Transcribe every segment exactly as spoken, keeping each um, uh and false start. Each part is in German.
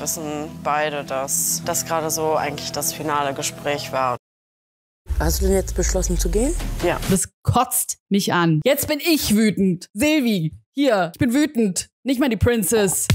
wissen beide, dass das gerade so eigentlich das finale Gespräch war. Hast du denn jetzt beschlossen zu gehen? Ja. Das kotzt mich an. Jetzt bin ich wütend. Silvi, hier, ich bin wütend. Nicht mal die Princess.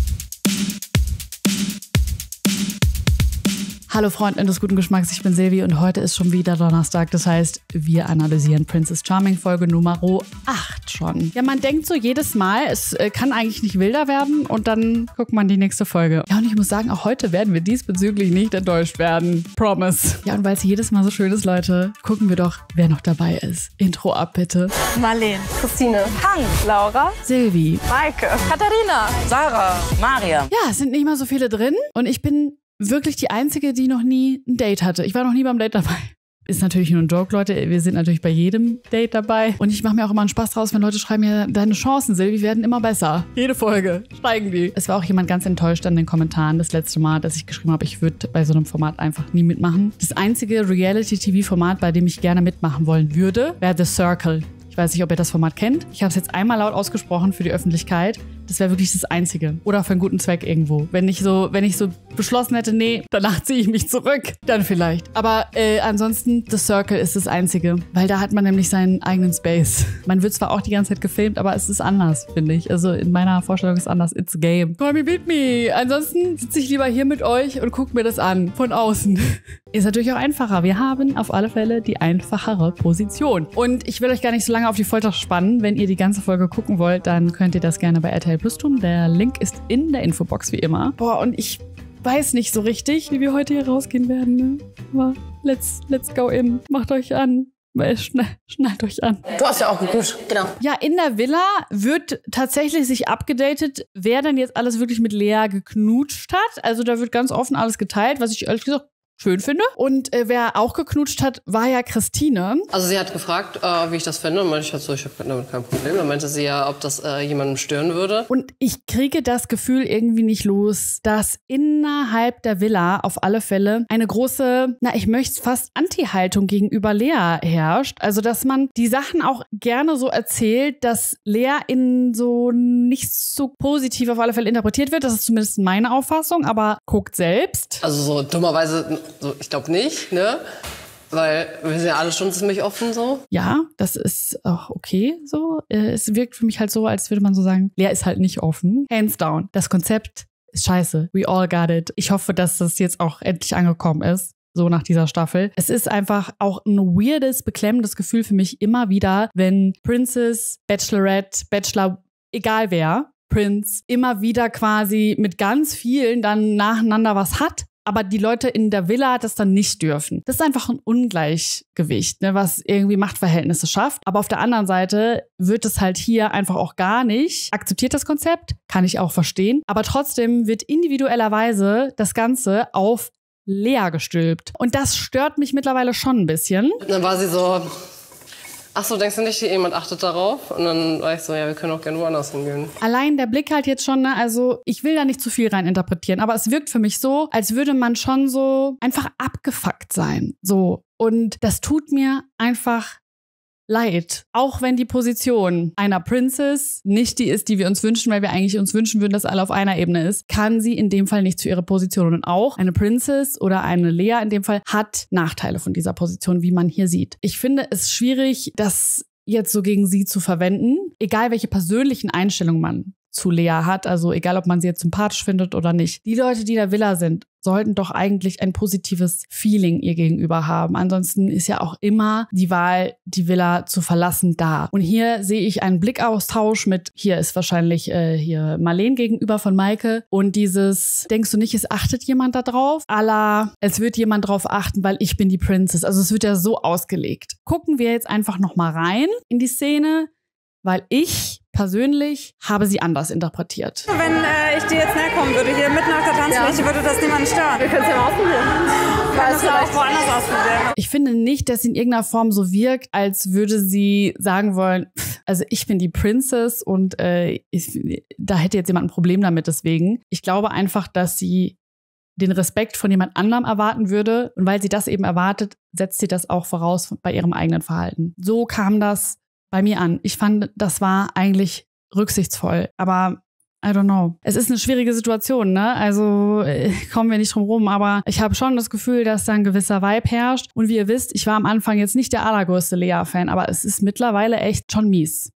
Hallo Freunde des guten Geschmacks, ich bin Silvi und heute ist schon wieder Donnerstag. Das heißt, wir analysieren Princess Charming Folge Nummer acht schon. Ja, man denkt so jedes Mal, es kann eigentlich nicht wilder werden und dann guckt man die nächste Folge. Ja, und ich muss sagen, auch heute werden wir diesbezüglich nicht enttäuscht werden. Promise. Ja, und weil es jedes Mal so schön ist, Leute, gucken wir doch, wer noch dabei ist. Intro ab, bitte. Marleen, Christine, Hank, Laura, Silvi, Maike, Katharina, Sarah, Mariam. Ja, es sind nicht mal so viele drin und ich bin wirklich die Einzige, die noch nie ein Date hatte. Ich war noch nie beim Date dabei. Ist natürlich nur ein Joke, Leute. Wir sind natürlich bei jedem Date dabei. Und ich mache mir auch immer einen Spaß draus, wenn Leute schreiben, ja, deine Chancen, Silvi, werden immer besser. Jede Folge steigen die. Es war auch jemand ganz enttäuscht an den Kommentaren das letzte Mal, dass ich geschrieben habe, ich würde bei so einem Format einfach nie mitmachen. Das einzige Reality-T V-Format, bei dem ich gerne mitmachen wollen würde, wäre The Circle. Ich weiß nicht, ob ihr das Format kennt. Ich habe es jetzt einmal laut ausgesprochen für die Öffentlichkeit. Das wäre wirklich das Einzige. Oder für einen guten Zweck irgendwo. Wenn ich so, wenn ich so beschlossen hätte, nee, danach ziehe ich mich zurück. Dann vielleicht. Aber äh, ansonsten, The Circle ist das Einzige. Weil da hat man nämlich seinen eigenen Space. Man wird zwar auch die ganze Zeit gefilmt, aber es ist anders, finde ich. Also in meiner Vorstellung ist es anders. It's a game. Call me, beat me. Ansonsten sitze ich lieber hier mit euch und gucke mir das an. Von außen. Ist natürlich auch einfacher. Wir haben auf alle Fälle die einfachere Position. Und ich will euch gar nicht so lange auf die Folter spannen. Wenn ihr die ganze Folge gucken wollt, dann könnt ihr das gerne bei R T L Plus tun. Der Link ist in der Infobox wie immer. Boah, und ich weiß nicht so richtig, wie wir heute hier rausgehen werden. Ne? Aber let's, let's go in. Macht euch an. Schnell, schnallt euch an. Du hast ja auch geknuscht, genau. Ja, in der Villa wird tatsächlich sich abgedatet, wer denn jetzt alles wirklich mit Lea geknutscht hat. Also da wird ganz offen alles geteilt, was ich ehrlich gesagt schön finde. Und äh, wer auch geknutscht hat, war ja Christine. Also sie hat gefragt, äh, wie ich das finde. Und meinte ich halt so, ich habe damit kein Problem. Dann meinte sie ja, ob das äh, jemanden stören würde. Und ich kriege das Gefühl irgendwie nicht los, dass innerhalb der Villa auf alle Fälle eine große, na ich möchte fast Anti-Haltung gegenüber Lea herrscht. Also dass man die Sachen auch gerne so erzählt, dass Lea in so nicht so positiv auf alle Fälle interpretiert wird. Das ist zumindest meine Auffassung, aber guckt selbst. Also so dummerweise... So, ich glaube nicht, ne? Weil wir sind ja alle schon ziemlich offen so. Ja, das ist auch okay so. Es wirkt für mich halt so, als würde man so sagen, Lea ist halt nicht offen. Hands down. Das Konzept ist scheiße. We all got it. Ich hoffe, dass das jetzt auch endlich angekommen ist. So nach dieser Staffel. Es ist einfach auch ein weirdes, beklemmendes Gefühl für mich immer wieder, wenn Princess, Bachelorette, Bachelor, egal wer, Prince, immer wieder quasi mit ganz vielen dann nacheinander was hat. Aber die Leute in der Villa das dann nicht dürfen. Das ist einfach ein Ungleichgewicht, ne, was irgendwie Machtverhältnisse schafft. Aber auf der anderen Seite wird es halt hier einfach auch gar nicht akzeptiert, das Konzept. Kann ich auch verstehen. Aber trotzdem wird individuellerweise das Ganze auf Lea gestülpt. Und das stört mich mittlerweile schon ein bisschen. Und dann war sie so... Ach so, denkst du nicht, jemand achtet darauf? Und dann war ich so, ja, wir können auch gerne woanders hingehen. Allein der Blick halt jetzt schon, ne, also ich will da nicht zu viel rein interpretieren, aber es wirkt für mich so, als würde man schon so einfach abgefuckt sein. So. Und das tut mir einfach leid. Auch wenn die Position einer Princess nicht die ist, die wir uns wünschen, weil wir eigentlich uns wünschen würden, dass alle auf einer Ebene ist, kann sie in dem Fall nicht zu ihrer Position. Und auch eine Princess oder eine Lea in dem Fall hat Nachteile von dieser Position, wie man hier sieht. Ich finde es schwierig, das jetzt so gegen sie zu verwenden, egal welche persönlichen Einstellungen man zu Lea hat, also egal, ob man sie jetzt sympathisch findet oder nicht. Die Leute, die in der Villa sind, sollten doch eigentlich ein positives Feeling ihr gegenüber haben. Ansonsten ist ja auch immer die Wahl, die Villa zu verlassen, da. Und hier sehe ich einen Blickaustausch mit, hier ist wahrscheinlich äh, hier Marleen gegenüber von Maike. Und dieses, denkst du nicht, es achtet jemand da drauf? À la, es wird jemand drauf achten, weil ich bin die Princess. Also es wird ja so ausgelegt. Gucken wir jetzt einfach noch mal rein in die Szene, weil ich persönlich habe sie anders interpretiert. Wenn äh, ich dir jetzt näher kommen würde, hier mitten auf der Tanzfläche, ja, würde das niemanden stören. Wir können es ja mal ausprobieren. Wir können es auch woanders ausprobieren. Ich finde nicht, dass sie in irgendeiner Form so wirkt, als würde sie sagen wollen, also ich bin die Princess und äh, ich, da hätte jetzt jemand ein Problem damit deswegen. Ich glaube einfach, dass sie den Respekt von jemand anderem erwarten würde. Und weil sie das eben erwartet, setzt sie das auch voraus bei ihrem eigenen Verhalten. So kam das bei mir an. Ich fand, das war eigentlich rücksichtsvoll. Aber I don't know. Es ist eine schwierige Situation, ne? Also äh, kommen wir nicht drum rum, aber ich habe schon das Gefühl, dass da ein gewisser Vibe herrscht. Und wie ihr wisst, ich war am Anfang jetzt nicht der allergrößte Lea-Fan, aber es ist mittlerweile echt schon mies.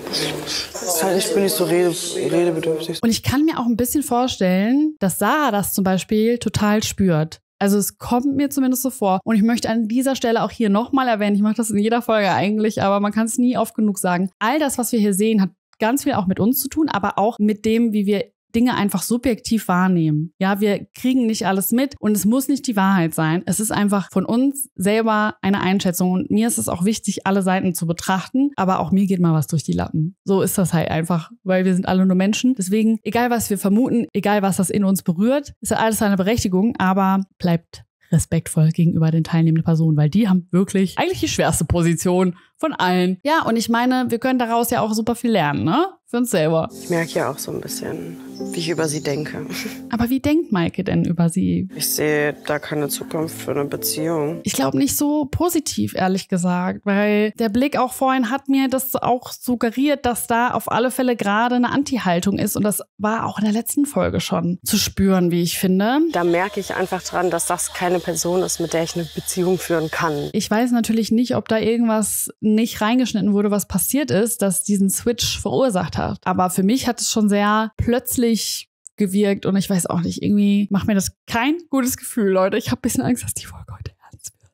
Ich bin nicht so rede, redebedürftig. Und ich kann mir auch ein bisschen vorstellen, dass Sarah das zum Beispiel total spürt. Also es kommt mir zumindest so vor. Und ich möchte an dieser Stelle auch hier nochmal erwähnen, ich mache das in jeder Folge eigentlich, aber man kann es nie oft genug sagen. All das, was wir hier sehen, hat ganz viel auch mit uns zu tun, aber auch mit dem, wie wir Dinge einfach subjektiv wahrnehmen. Ja, wir kriegen nicht alles mit und es muss nicht die Wahrheit sein. Es ist einfach von uns selber eine Einschätzung und mir ist es auch wichtig, alle Seiten zu betrachten, aber auch mir geht mal was durch die Lappen. So ist das halt einfach, weil wir sind alle nur Menschen. Deswegen, egal was wir vermuten, egal was das in uns berührt, ist ja alles seine Berechtigung, aber bleibt respektvoll gegenüber den teilnehmenden Personen, weil die haben wirklich eigentlich die schwerste Position von allen. Ja, und ich meine, wir können daraus ja auch super viel lernen, ne? Für uns selber. Ich merke ja auch so ein bisschen, wie ich über sie denke. Aber wie denkt Maike denn über sie? Ich sehe da keine Zukunft für eine Beziehung. Ich glaube nicht so positiv, ehrlich gesagt, weil der Blick auch vorhin hat mir das auch suggeriert, dass da auf alle Fälle gerade eine Anti-Haltung ist und das war auch in der letzten Folge schon zu spüren, wie ich finde. Da merke ich einfach dran, dass das keine Person ist, mit der ich eine Beziehung führen kann. Ich weiß natürlich nicht, ob da irgendwas nicht reingeschnitten wurde, was passiert ist, das diesen Switch verursacht hat. Aber für mich hat es schon sehr plötzlich gewirkt und ich weiß auch nicht, irgendwie macht mir das kein gutes Gefühl, Leute. Ich habe ein bisschen Angst, dass die Folge heute ernst wird.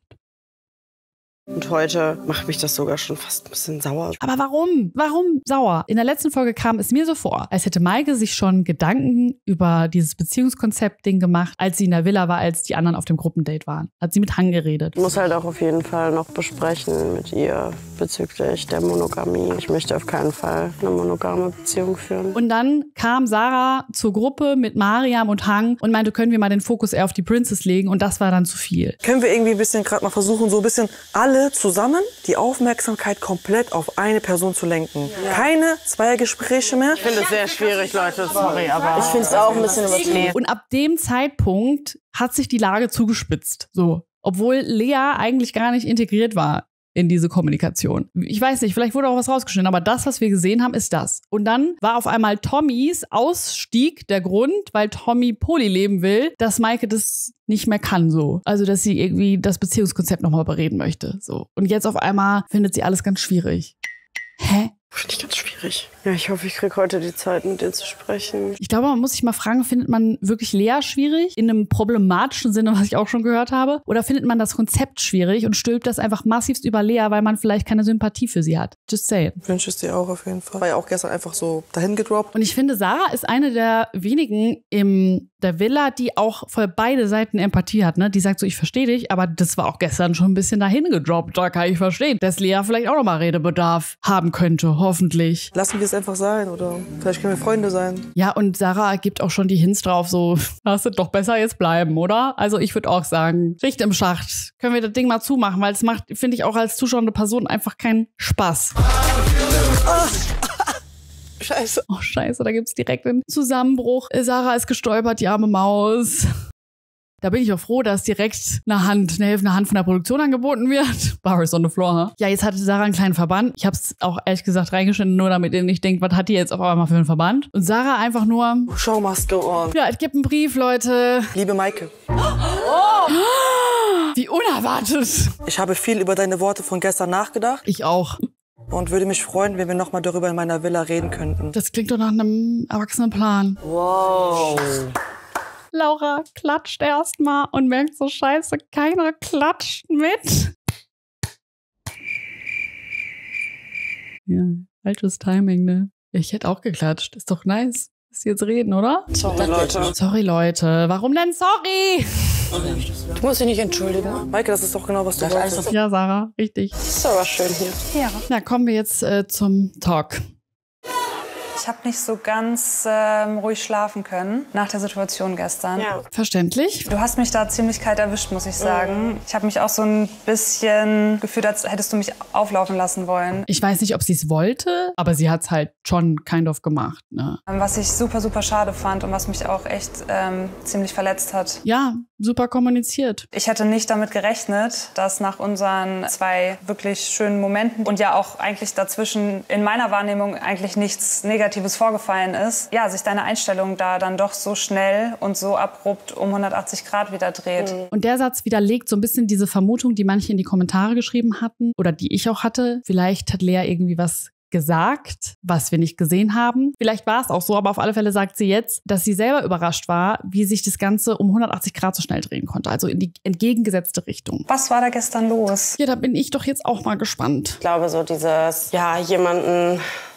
Und heute macht mich das sogar schon fast ein bisschen sauer. Aber warum? Warum sauer? In der letzten Folge kam es mir so vor, als hätte Maike sich schon Gedanken über dieses Beziehungskonzept-Ding gemacht, als sie in der Villa war, als die anderen auf dem Gruppendate waren. Hat sie mit Hang geredet. Ich muss halt auch auf jeden Fall noch besprechen mit ihr bezüglich der Monogamie. Ich möchte auf keinen Fall eine monogame Beziehung führen. Und dann kam Sarah zur Gruppe mit Mariam und Hang und meinte, können wir mal den Fokus eher auf die Princess legen und das war dann zu viel. Können wir irgendwie ein bisschen gerade mal versuchen, so ein bisschen alle zusammen die Aufmerksamkeit komplett auf eine Person zu lenken. Ja. Keine Zweiergespräche mehr. Ich finde es sehr schwierig, Leute, sorry, aber ich finde es auch ein bisschen übertrieben. Und ab dem Zeitpunkt hat sich die Lage zugespitzt. So. Obwohl Lea eigentlich gar nicht integriert war in diese Kommunikation. Ich weiß nicht, vielleicht wurde auch was rausgeschnitten, aber das, was wir gesehen haben, ist das. Und dann war auf einmal Tommys Ausstieg der Grund, weil Tommy Poly leben will, dass Maike das nicht mehr kann so. Also, dass sie irgendwie das Beziehungskonzept nochmal bereden möchte. So. Und jetzt auf einmal findet sie alles ganz schwierig. Hä? Finde ich ganz schwierig. Ja, ich hoffe, ich kriege heute die Zeit, mit dir zu sprechen. Ich glaube, man muss sich mal fragen, findet man wirklich Lea schwierig? In einem problematischen Sinne, was ich auch schon gehört habe? Oder findet man das Konzept schwierig und stülpt das einfach massivst über Lea, weil man vielleicht keine Sympathie für sie hat? Just saying. Ich wünsche es dir auch auf jeden Fall. War ja auch gestern einfach so dahin gedroppt. Und ich finde, Sarah ist eine der wenigen in der Villa, die auch für beide Seiten Empathie hat. Ne? Die sagt so, ich verstehe dich, aber das war auch gestern schon ein bisschen dahin gedroppt. Da kann ich verstehen, dass Lea vielleicht auch nochmal Redebedarf haben könnte, hoffentlich. Lassen wir es einfach sein oder vielleicht können wir Freunde sein. Ja, und Sarah gibt auch schon die Hints drauf, so, lass es doch besser jetzt bleiben, oder? Also ich würde auch sagen, Schicht im Schacht. Können wir das Ding mal zumachen, weil es macht, finde ich, auch als zuschauende Person einfach keinen Spaß. Ah. Scheiße. Oh, scheiße, da gibt's direkt einen Zusammenbruch. Sarah ist gestolpert, die arme Maus. Da bin ich auch froh, dass direkt eine Hand, eine helfende Hand von der Produktion angeboten wird. Bar is on the floor, huh? Ja, jetzt hatte Sarah einen kleinen Verband. Ich hab's auch ehrlich gesagt reingeschnitten, nur damit ihr nicht denkt, was hat die jetzt auf einmal für einen Verband? Und Sarah einfach nur... Show must go on. Ja, es gibt einen Brief, Leute. Liebe Maike. Oh. Wie unerwartet. Ich habe viel über deine Worte von gestern nachgedacht. Ich auch. Und würde mich freuen, wenn wir noch mal darüber in meiner Villa reden könnten. Das klingt doch nach einem erwachsenen Plan. Wow. Laura klatscht erstmal und merkt so, scheiße, keiner klatscht mit. Ja, falsches Timing, ne? Ich hätte auch geklatscht. Ist doch nice, dass sie jetzt reden, oder? Sorry, Leute. Sorry, Leute. Warum denn sorry? Du musst dich nicht entschuldigen. Maike, das ist doch genau, was du wolltest. Ja, Sarah, richtig. Ist aber schön hier. Ja. Na, kommen wir jetzt äh, zum Talk. Ich habe nicht so ganz ähm, ruhig schlafen können nach der Situation gestern. Ja. Verständlich. Du hast mich da ziemlich kalt erwischt, muss ich sagen. Mhm. Ich habe mich auch so ein bisschen gefühlt, als hättest du mich auflaufen lassen wollen. Ich weiß nicht, ob sie es wollte, aber sie hat es halt schon kind of gemacht. Ne? Was ich super, super schade fand und was mich auch echt ähm, ziemlich verletzt hat. Ja, super kommuniziert. Ich hätte nicht damit gerechnet, dass nach unseren zwei wirklich schönen Momenten und ja auch eigentlich dazwischen in meiner Wahrnehmung eigentlich nichts Negatives vorgefallen ist, ja, sich deine Einstellung da dann doch so schnell und so abrupt um hundertachtzig Grad wieder dreht. Und der Satz widerlegt so ein bisschen diese Vermutung, die manche in die Kommentare geschrieben hatten oder die ich auch hatte. Vielleicht hat Lea irgendwie was gesagt, was wir nicht gesehen haben. Vielleicht war es auch so, aber auf alle Fälle sagt sie jetzt, dass sie selber überrascht war, wie sich das Ganze um hundertachtzig Grad so schnell drehen konnte, also in die entgegengesetzte Richtung. Was war da gestern los? Ja, da bin ich doch jetzt auch mal gespannt. Ich glaube, so dieses, ja, jemanden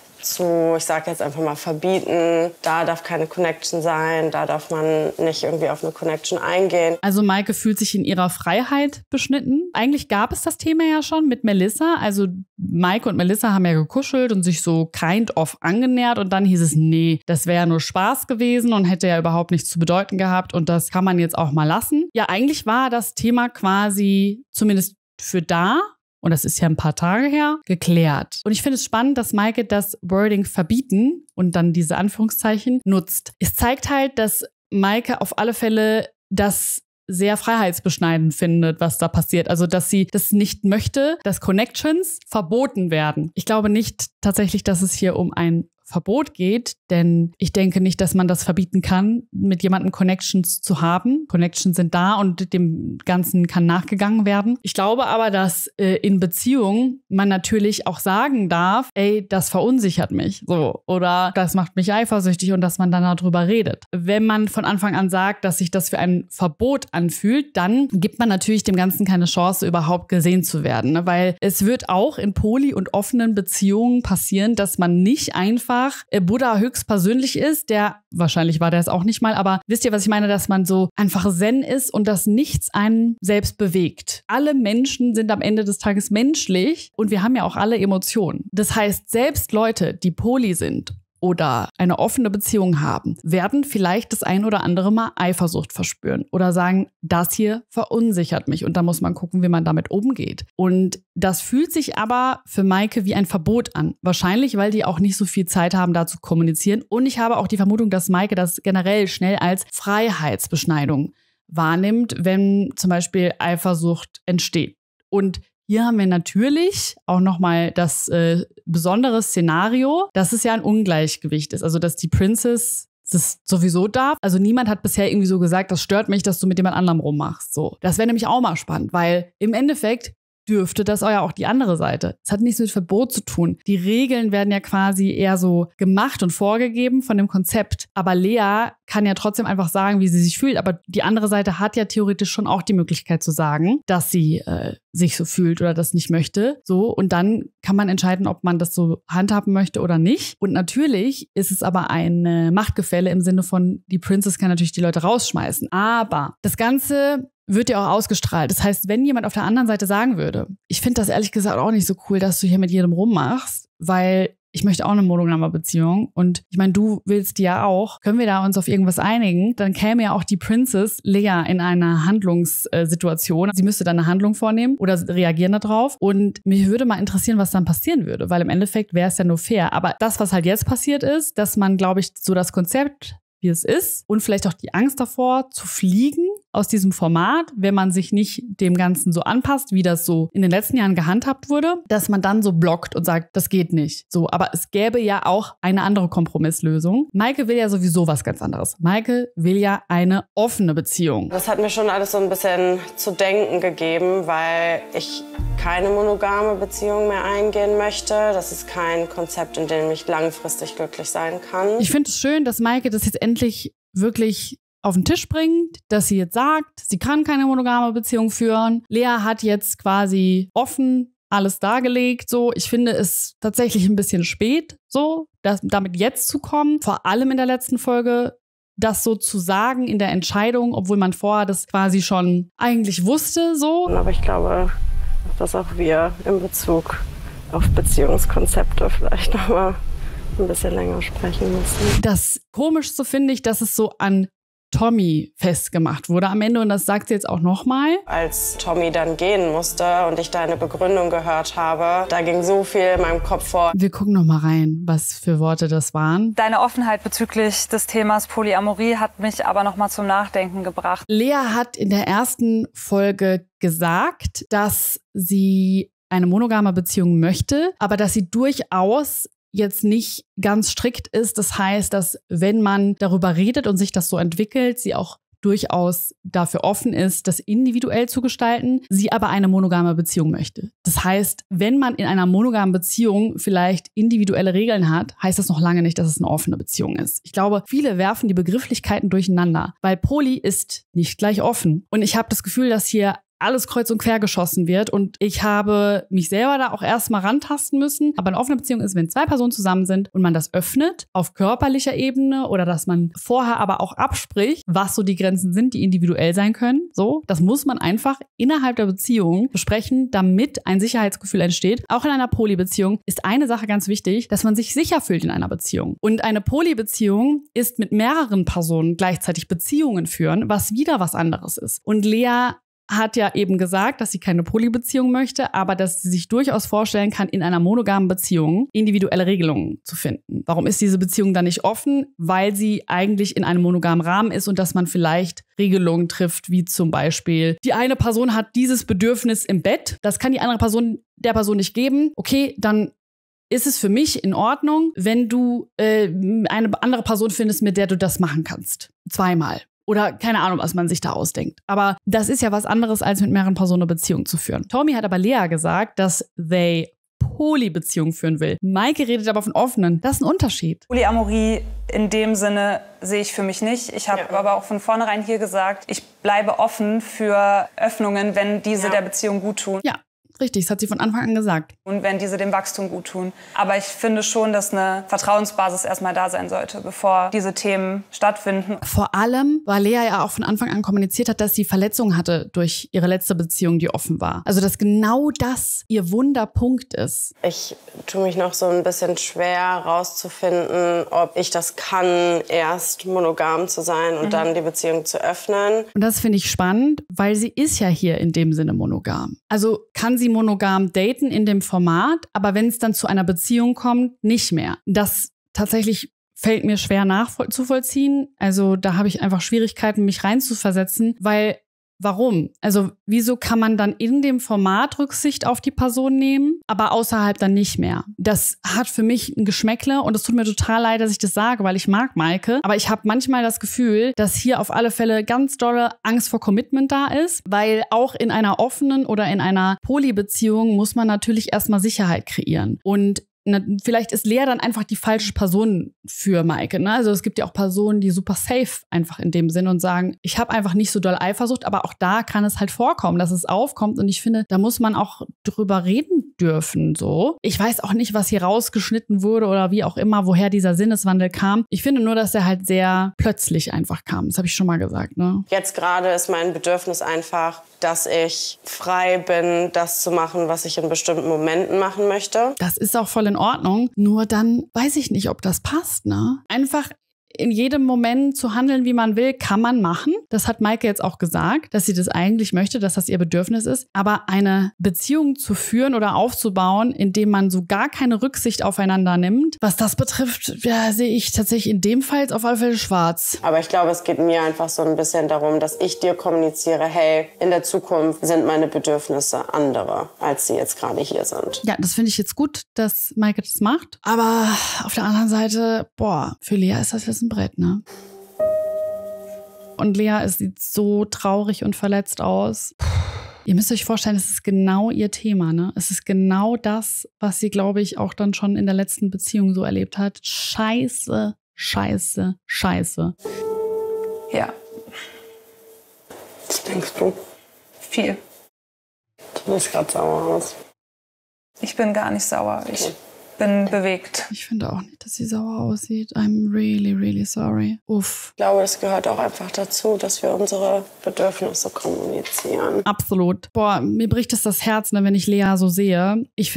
zu, ich sage jetzt einfach mal, verbieten. Da darf keine Connection sein, da darf man nicht irgendwie auf eine Connection eingehen. Also Maike fühlt sich in ihrer Freiheit beschnitten. Eigentlich gab es das Thema ja schon mit Melissa. Also Maike und Melissa haben ja gekuschelt und sich so kind of angenähert. Und dann hieß es, nee, das wäre ja nur Spaß gewesen und hätte ja überhaupt nichts zu bedeuten gehabt. Und das kann man jetzt auch mal lassen. Ja, eigentlich war das Thema quasi zumindest für da, und das ist ja ein paar Tage her, geklärt. Und ich finde es spannend, dass Maike das Wording verbieten und dann diese Anführungszeichen nutzt. Es zeigt halt, dass Maike auf alle Fälle das sehr freiheitsbeschneidend findet, was da passiert. Also, dass sie das nicht möchte, dass Connections verboten werden. Ich glaube nicht tatsächlich, dass es hier um ein Verbot geht, denn ich denke nicht, dass man das verbieten kann, mit jemandem Connections zu haben. Connections sind da und dem Ganzen kann nachgegangen werden. Ich glaube aber, dass äh, in Beziehungen man natürlich auch sagen darf, ey, das verunsichert mich, so, oder das macht mich eifersüchtig und dass man dann darüber redet. Wenn man von Anfang an sagt, dass sich das für ein Verbot anfühlt, dann gibt man natürlich dem Ganzen keine Chance, überhaupt gesehen zu werden, ne? Weil es wird auch in poly- und offenen Beziehungen passieren, dass man nicht einfach Buddha höchstpersönlich ist, der, wahrscheinlich war der es auch nicht mal, aber wisst ihr, was ich meine, dass man so einfach zen ist und dass nichts einen selbst bewegt. Alle Menschen sind am Ende des Tages menschlich und wir haben ja auch alle Emotionen. Das heißt, selbst Leute, die poly sind oder eine offene Beziehung haben, werden vielleicht das ein oder andere Mal Eifersucht verspüren oder sagen, das hier verunsichert mich und da muss man gucken, wie man damit umgeht. Und das fühlt sich aber für Maike wie ein Verbot an. Wahrscheinlich, weil die auch nicht so viel Zeit haben, da zu kommunizieren. Und ich habe auch die Vermutung, dass Maike das generell schnell als Freiheitsbeschneidung wahrnimmt, wenn zum Beispiel Eifersucht entsteht. Und hier haben wir natürlich auch nochmal das äh, besondere Szenario, dass es ja ein Ungleichgewicht ist. Also, dass die Princess das sowieso darf. Also, niemand hat bisher irgendwie so gesagt, das stört mich, dass du mit jemand anderem rummachst. So. Das wäre nämlich auch mal spannend, weil im Endeffekt dürfte das ja auch die andere Seite. Es hat nichts mit Verbot zu tun. Die Regeln werden ja quasi eher so gemacht und vorgegeben von dem Konzept. Aber Lea kann ja trotzdem einfach sagen, wie sie sich fühlt. Aber die andere Seite hat ja theoretisch schon auch die Möglichkeit zu sagen, dass sie äh, sich so fühlt oder das nicht möchte. So, und dann kann man entscheiden, ob man das so handhaben möchte oder nicht. Und natürlich ist es aber ein äh, Machtgefälle im Sinne von, die Princess kann natürlich die Leute rausschmeißen. Aber das Ganze wird ja auch ausgestrahlt. Das heißt, wenn jemand auf der anderen Seite sagen würde, ich finde das ehrlich gesagt auch nicht so cool, dass du hier mit jedem rummachst, weil ich möchte auch eine monogame Beziehung und ich meine, du willst die ja auch, können wir da uns auf irgendwas einigen, dann käme ja auch die Princess Lea in einer Handlungssituation. Sie müsste dann eine Handlung vornehmen oder reagieren darauf und mich würde mal interessieren, was dann passieren würde, weil im Endeffekt wäre es ja nur fair. Aber das, was halt jetzt passiert ist, dass man, glaube ich, so das Konzept, wie es ist und vielleicht auch die Angst davor, zu fliegen aus diesem Format, wenn man sich nicht dem Ganzen so anpasst, wie das so in den letzten Jahren gehandhabt wurde, dass man dann so blockt und sagt, das geht nicht. So, aber es gäbe ja auch eine andere Kompromisslösung. Maike will ja sowieso was ganz anderes. Maike will ja eine offene Beziehung. Das hat mir schon alles so ein bisschen zu denken gegeben, weil ich keine monogame Beziehung mehr eingehen möchte. Das ist kein Konzept, in dem ich langfristig glücklich sein kann. Ich finde es schön, dass Maike das jetzt endlich wirklich auf den Tisch bringt, dass sie jetzt sagt, sie kann keine monogame Beziehung führen. Lea hat jetzt quasi offen alles dargelegt. So, ich finde es tatsächlich ein bisschen spät, so das, damit jetzt zu kommen. Vor allem in der letzten Folge, das so zu sagen in der Entscheidung, obwohl man vorher das quasi schon eigentlich wusste. So. Aber ich glaube, dass auch wir in Bezug auf Beziehungskonzepte vielleicht noch mal ein bisschen länger sprechen müssen. Das Komischste finde ich, dass es so an Tommy festgemacht wurde am Ende. Und das sagt sie jetzt auch nochmal. Als Tommy dann gehen musste und ich deine Begründung gehört habe, da ging so viel in meinem Kopf vor. Wir gucken noch mal rein, was für Worte das waren. Deine Offenheit bezüglich des Themas Polyamorie hat mich aber noch mal zum Nachdenken gebracht. Lea hat in der ersten Folge gesagt, dass sie eine monogame Beziehung möchte, aber dass sie durchaus jetzt nicht ganz strikt ist. Das heißt, dass wenn man darüber redet und sich das so entwickelt, sie auch durchaus dafür offen ist, das individuell zu gestalten, sie aber eine monogame Beziehung möchte. Das heißt, wenn man in einer monogamen Beziehung vielleicht individuelle Regeln hat, heißt das noch lange nicht, dass es eine offene Beziehung ist. Ich glaube, viele werfen die Begrifflichkeiten durcheinander, weil Poly ist nicht gleich offen. Und ich habe das Gefühl, dass hier alles kreuz und quer geschossen wird. Und ich habe mich selber da auch erstmal rantasten müssen. Aber eine offene Beziehung ist, wenn zwei Personen zusammen sind und man das öffnet auf körperlicher Ebene oder dass man vorher aber auch abspricht, was so die Grenzen sind, die individuell sein können. So, das muss man einfach innerhalb der Beziehung besprechen, damit ein Sicherheitsgefühl entsteht. Auch in einer Polybeziehung ist eine Sache ganz wichtig, dass man sich sicher fühlt in einer Beziehung. Und eine Polybeziehung ist mit mehreren Personen gleichzeitig Beziehungen führen, was wieder was anderes ist. Und Lea hat ja eben gesagt, dass sie keine Polybeziehung möchte, aber dass sie sich durchaus vorstellen kann, in einer monogamen Beziehung individuelle Regelungen zu finden. Warum ist diese Beziehung dann nicht offen? Weil sie eigentlich in einem monogamen Rahmen ist und dass man vielleicht Regelungen trifft, wie zum Beispiel, die eine Person hat dieses Bedürfnis im Bett, das kann die andere Person der Person nicht geben. Okay, dann ist es für mich in Ordnung, wenn du äh, eine andere Person findest, mit der du das machen kannst. Zweimal. Oder keine Ahnung, was man sich da ausdenkt. Aber das ist ja was anderes, als mit mehreren Personen eine Beziehung zu führen. Tommy hat aber Lea gesagt, dass they Polybeziehung führen will. Maike redet aber von offenen. Das ist ein Unterschied. Polyamorie in dem Sinne sehe ich für mich nicht. Ich habe ja. aber auch von vornherein hier gesagt, ich bleibe offen für Öffnungen, wenn diese ja. der Beziehung gut tun. Ja. Richtig, das hat sie von Anfang an gesagt. Und wenn diese dem Wachstum gut tun. Aber ich finde schon, dass eine Vertrauensbasis erstmal da sein sollte, bevor diese Themen stattfinden. Vor allem, weil Lea ja auch von Anfang an kommuniziert hat, dass sie Verletzungen hatte durch ihre letzte Beziehung, die offen war. Also, dass genau das ihr Wunderpunkt ist. Ich tue mich noch so ein bisschen schwer rauszufinden, ob ich das kann, erst monogam zu sein und mhm. dann die Beziehung zu öffnen. Und das finde ich spannend, weil sie ist ja hier in dem Sinne monogam. Also kann sie monogam daten in dem Format, aber wenn es dann zu einer Beziehung kommt, nicht mehr. Das tatsächlich fällt mir schwer nachzuvollziehen. Also da habe ich einfach Schwierigkeiten, mich reinzuversetzen, weil warum? Also wieso kann man dann in dem Format Rücksicht auf die Person nehmen, aber außerhalb dann nicht mehr? Das hat für mich ein Geschmäckle und es tut mir total leid, dass ich das sage, weil ich mag Maike. Aber ich habe manchmal das Gefühl, dass hier auf alle Fälle ganz dolle Angst vor Commitment da ist, weil auch in einer offenen oder in einer Polybeziehung muss man natürlich erstmal Sicherheit kreieren. Und vielleicht ist Lea dann einfach die falsche Person für Maike. Ne? Also es gibt ja auch Personen, die super safe einfach in dem Sinn und sagen, ich habe einfach nicht so doll Eifersucht, aber auch da kann es halt vorkommen, dass es aufkommt. Und ich finde, da muss man auch drüber reden dürfen. So. Ich weiß auch nicht, was hier rausgeschnitten wurde oder wie auch immer, woher dieser Sinneswandel kam. Ich finde nur, dass er halt sehr plötzlich einfach kam. Das habe ich schon mal gesagt. Ne? Jetzt gerade ist mein Bedürfnis einfach, dass ich frei bin, das zu machen, was ich in bestimmten Momenten machen möchte. Das ist auch voll in Ordnung. Nur dann weiß ich nicht, ob das passt, ne? Einfach in jedem Moment zu handeln, wie man will, kann man machen. Das hat Maike jetzt auch gesagt, dass sie das eigentlich möchte, dass das ihr Bedürfnis ist. Aber eine Beziehung zu führen oder aufzubauen, indem man so gar keine Rücksicht aufeinander nimmt, was das betrifft, ja, sehe ich tatsächlich in dem Fall jetzt auf alle Fälle schwarz. Aber ich glaube, es geht mir einfach so ein bisschen darum, dass ich dir kommuniziere, hey, in der Zukunft sind meine Bedürfnisse andere, als sie jetzt gerade hier sind. Ja, das finde ich jetzt gut, dass Maike das macht. Aber auf der anderen Seite, boah, für Lea ist das jetzt ein Brett, ne? Und Lea, es sieht so traurig und verletzt aus. Puh. Ihr müsst euch vorstellen, es ist genau ihr Thema, ne? Es ist genau das, was sie, glaube ich, auch dann schon in der letzten Beziehung so erlebt hat. Scheiße, scheiße, scheiße. Ja. Was denkst du? Viel. Du siehst gerade sauer aus. Ich bin gar nicht sauer. Ich bin bewegt. Ich finde auch nicht, dass sie sauer aussieht. I'm really, really sorry. Uff. Ich glaube, es gehört auch einfach dazu, dass wir unsere Bedürfnisse kommunizieren. Absolut. Boah, mir bricht es das Herz, ne, wenn ich Lea so sehe. Ich finde,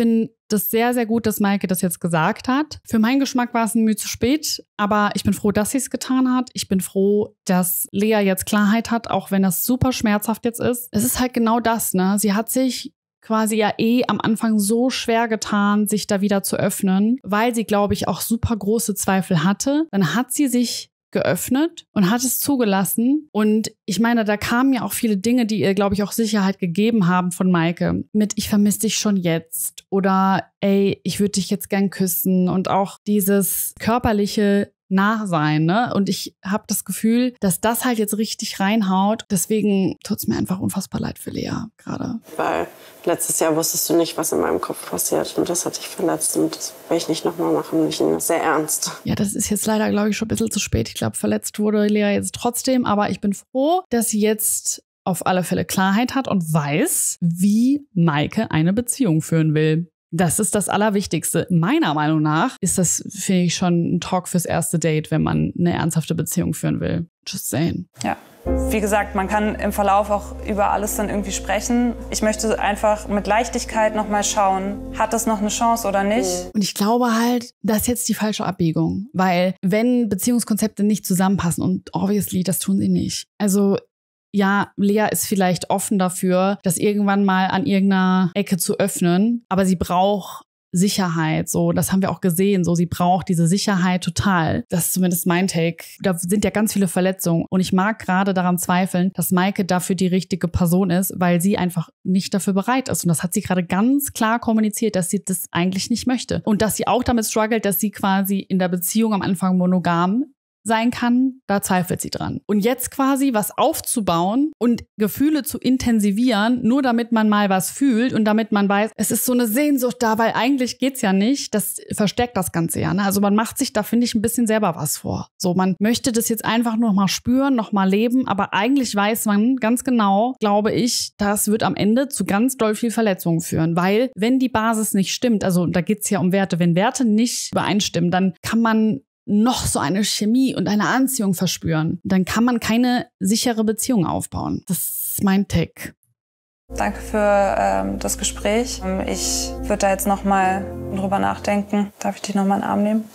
das sehr, sehr gut, dass Maike das jetzt gesagt hat. Für meinen Geschmack war es ein Mühe zu spät, aber ich bin froh, dass sie es getan hat. Ich bin froh, dass Lea jetzt Klarheit hat, auch wenn das super schmerzhaft jetzt ist. Es ist halt genau das, ne? Sie hat sich quasi ja eh am Anfang so schwer getan, sich da wieder zu öffnen, weil sie, glaube ich, auch super große Zweifel hatte. Dann hat sie sich geöffnet und hat es zugelassen. Und ich meine, da kamen ja auch viele Dinge, die ihr, glaube ich, auch Sicherheit gegeben haben von Maike. Mit, ich vermisse dich schon jetzt oder ey, ich würde dich jetzt gern küssen und auch dieses körperliche Nachsein, ne? Und ich habe das Gefühl, dass das halt jetzt richtig reinhaut. Deswegen tut es mir einfach unfassbar leid für Lea gerade. Weil letztes Jahr wusstest du nicht, was in meinem Kopf passiert. Und das hat dich verletzt. Und das will ich nicht nochmal machen. Ich nehme das sehr ernst. Ja, das ist jetzt leider, glaube ich, schon ein bisschen zu spät. Ich glaube, verletzt wurde Lea jetzt trotzdem. Aber ich bin froh, dass sie jetzt auf alle Fälle Klarheit hat und weiß, wie Maike eine Beziehung führen will. Das ist das Allerwichtigste. Meiner Meinung nach ist das, finde ich, schon ein Talk fürs erste Date, wenn man eine ernsthafte Beziehung führen will. Just saying. Ja. Wie gesagt, man kann im Verlauf auch über alles dann irgendwie sprechen. Ich möchte einfach mit Leichtigkeit noch mal schauen, hat das noch eine Chance oder nicht? Und ich glaube halt, das ist jetzt die falsche Abbiegung. Weil wenn Beziehungskonzepte nicht zusammenpassen, und obviously, das tun sie nicht. Also ja, Lea ist vielleicht offen dafür, das irgendwann mal an irgendeiner Ecke zu öffnen, aber sie braucht Sicherheit, so, das haben wir auch gesehen, so, sie braucht diese Sicherheit total. Das ist zumindest mein Take. Da sind ja ganz viele Verletzungen und ich mag gerade daran zweifeln, dass Maike dafür die richtige Person ist, weil sie einfach nicht dafür bereit ist und das hat sie gerade ganz klar kommuniziert, dass sie das eigentlich nicht möchte und dass sie auch damit struggelt, dass sie quasi in der Beziehung am Anfang monogam sein kann, da zweifelt sie dran. Und jetzt quasi was aufzubauen und Gefühle zu intensivieren, nur damit man mal was fühlt und damit man weiß, es ist so eine Sehnsucht da, weil eigentlich geht's ja nicht. Das verstärkt das Ganze ja. Ne? Also man macht sich da, finde ich, ein bisschen selber was vor. So, man möchte das jetzt einfach nur noch mal spüren, noch mal leben, aber eigentlich weiß man ganz genau, glaube ich, das wird am Ende zu ganz doll viel Verletzungen führen, weil wenn die Basis nicht stimmt, also da geht's ja um Werte, wenn Werte nicht übereinstimmen, dann kann man noch so eine Chemie und eine Anziehung verspüren. Dann kann man keine sichere Beziehung aufbauen. Das ist mein Take. Danke für ähm, das Gespräch. Ich würde da jetzt noch mal drüber nachdenken. Darf ich dich noch mal in den Arm nehmen?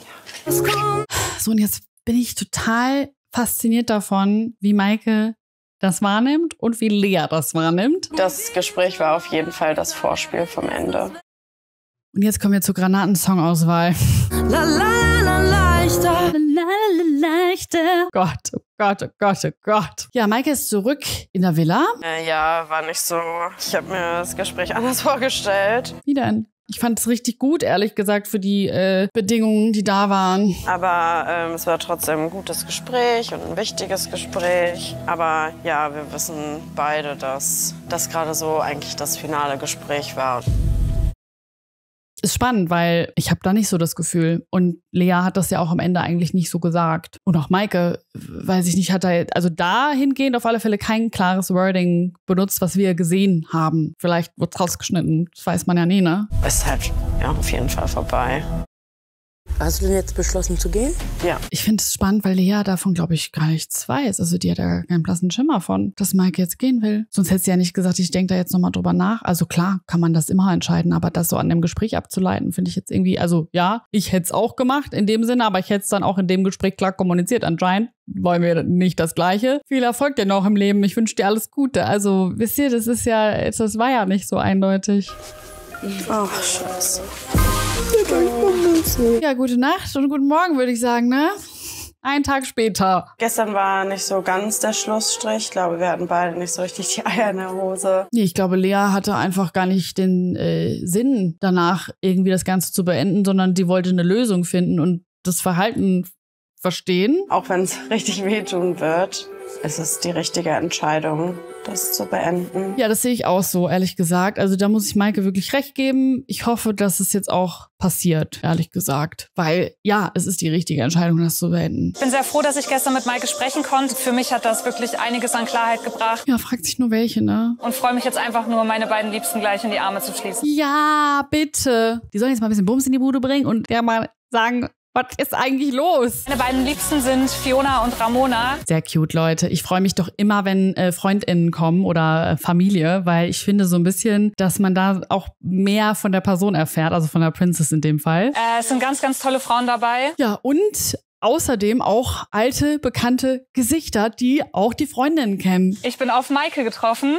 So, und jetzt bin ich total fasziniert davon, wie Maike das wahrnimmt und wie Lea das wahrnimmt. Das Gespräch war auf jeden Fall das Vorspiel vom Ende. Und jetzt kommen wir zur Granaten-Songauswahl. La, la, la, leichter. La, la, la, leichter. Gott, oh Gott, oh Gott, oh Gott. Ja, Maike ist zurück in der Villa. Äh, ja, war nicht so. Ich habe mir das Gespräch anders vorgestellt. Wie denn? Ich fand es richtig gut, ehrlich gesagt, für die äh, Bedingungen, die da waren. Aber ähm, es war trotzdem ein gutes Gespräch und ein wichtiges Gespräch. Aber ja, wir wissen beide, dass das gerade so eigentlich das finale Gespräch war. Ist spannend, weil ich habe da nicht so das Gefühl. Und Lea hat das ja auch am Ende eigentlich nicht so gesagt. Und auch Maike, weiß ich nicht, hat da, also dahingehend auf alle Fälle kein klares Wording benutzt, was wir gesehen haben. Vielleicht wird es rausgeschnitten, das weiß man ja nie, ne? Ist halt ja auf jeden Fall vorbei. Hast du denn jetzt beschlossen zu gehen? Ja. Ich finde es spannend, weil Lea davon, glaube ich, gar nichts weiß. Also die hat ja keinen blassen Schimmer von, dass Maike jetzt gehen will. Sonst hätte sie ja nicht gesagt, ich denke da jetzt nochmal drüber nach. Also klar, kann man das immer entscheiden, aber das so an dem Gespräch abzuleiten, finde ich jetzt irgendwie, also ja, ich hätte es auch gemacht in dem Sinne, aber ich hätte es dann auch in dem Gespräch klar kommuniziert. Anscheinend wollen wir nicht das Gleiche. Viel Erfolg dir noch im Leben. Ich wünsche dir alles Gute. Also wisst ihr, das ist ja, das war ja nicht so eindeutig. Ach, Scheiße. Ja, gute Nacht und guten Morgen, würde ich sagen, ne? Einen Tag später. Gestern war nicht so ganz der Schlussstrich. Ich glaube, wir hatten beide nicht so richtig die Eier in der Hose. Nee, ich glaube, Lea hatte einfach gar nicht den äh, Sinn danach, irgendwie das Ganze zu beenden, sondern die wollte eine Lösung finden und das Verhalten verstehen. Auch wenn es richtig wehtun wird, ist es die richtige Entscheidung, das zu beenden. Ja, das sehe ich auch so, ehrlich gesagt. Also da muss ich Maike wirklich recht geben. Ich hoffe, dass es jetzt auch passiert, ehrlich gesagt. Weil, ja, es ist die richtige Entscheidung, das zu beenden. Ich bin sehr froh, dass ich gestern mit Maike sprechen konnte. Für mich hat das wirklich einiges an Klarheit gebracht. Ja, fragt sich nur welche, ne? Und freue mich jetzt einfach nur, meine beiden Liebsten gleich in die Arme zu schließen. Ja, bitte. Die sollen jetzt mal ein bisschen Bums in die Bude bringen und der mal sagen, Was ist eigentlich los? Meine beiden Liebsten sind Fiona und Ramona. Sehr cute, Leute. Ich freue mich doch immer, wenn äh, FreundInnen kommen oder äh, Familie, weil ich finde so ein bisschen, dass man da auch mehr von der Person erfährt, also von der Princess in dem Fall. Äh, es sind ganz, ganz tolle Frauen dabei. Ja, und außerdem auch alte, bekannte Gesichter, die auch die Freundinnen kennen. Ich bin auf Maike getroffen.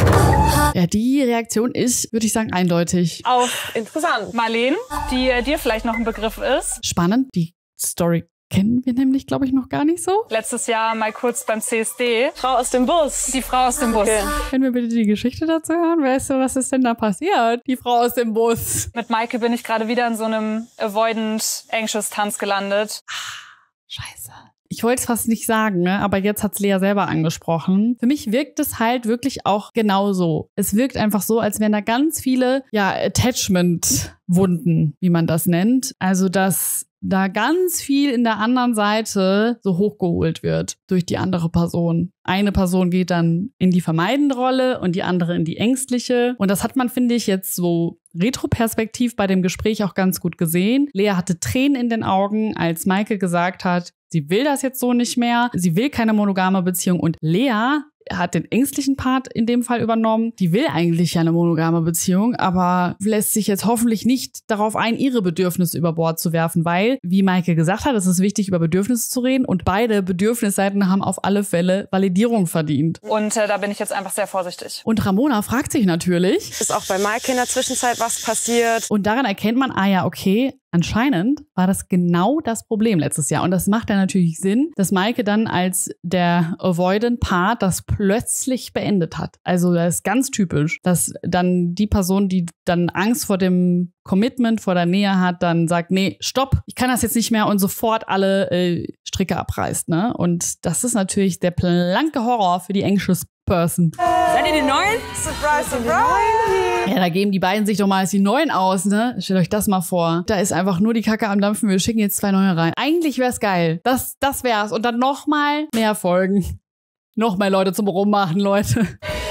Ja, die Reaktion ist, würde ich sagen, eindeutig. Auf interessant. Marlene, die äh, dir vielleicht noch ein Begriff ist. Spannend. Die Story kennen wir nämlich, glaube ich, noch gar nicht so. Letztes Jahr mal kurz beim C S D. Frau aus dem Bus. Die Frau aus dem Bus. Okay. Können wir bitte die Geschichte dazu hören? Weißt du, was ist denn da passiert? Die Frau aus dem Bus. Mit Maike bin ich gerade wieder in so einem avoidant anxious Tanz gelandet. Scheiße. Ich wollte es fast nicht sagen, ne? Aber jetzt hat's Lea selber angesprochen. Für mich wirkt es halt wirklich auch genauso. Es wirkt einfach so, als wären da ganz viele, ja, Attachment-Wunden, wie man das nennt. Also, dass da ganz viel in der anderen Seite so hochgeholt wird durch die andere Person. Eine Person geht dann in die vermeidende Rolle und die andere in die ängstliche. Und das hat man, finde ich, jetzt so retroperspektiv bei dem Gespräch auch ganz gut gesehen. Lea hatte Tränen in den Augen, als Maike gesagt hat, sie will das jetzt so nicht mehr. Sie will keine monogame Beziehung. Und Lea hat den ängstlichen Part in dem Fall übernommen. Die will eigentlich ja eine monogame Beziehung, aber lässt sich jetzt hoffentlich nicht darauf ein, ihre Bedürfnisse über Bord zu werfen, weil, wie Maike gesagt hat, es ist wichtig, über Bedürfnisse zu reden und beide Bedürfnisseiten haben auf alle Fälle Validierung verdient. Und äh, da bin ich jetzt einfach sehr vorsichtig. Und Ramona fragt sich natürlich, Ist auch bei Maike in der Zwischenzeit was passiert? und daran erkennt man, ah ja, okay, anscheinend war das genau das Problem letztes Jahr. Und das macht dann natürlich Sinn, dass Maike dann als der Avoidant-Part das plötzlich beendet hat. Also das ist ganz typisch, dass dann die Person, die dann Angst vor dem Commitment, vor der Nähe hat, dann sagt, nee, stopp, ich kann das jetzt nicht mehr und sofort alle äh, Stricke abreißt. Ne? Und das ist natürlich der blanke Horror für die anxious Person. Seid ihr die Neuen? Surprise, surprise! Ja, da geben die beiden sich doch mal als die Neuen aus, ne? Stellt euch das mal vor. Da ist einfach nur die Kacke am Dampfen, wir schicken jetzt zwei Neue rein. Eigentlich wär's geil. Das, das wär's. Und dann noch mal mehr Folgen. Noch mehr Leute zum Rummachen, Leute.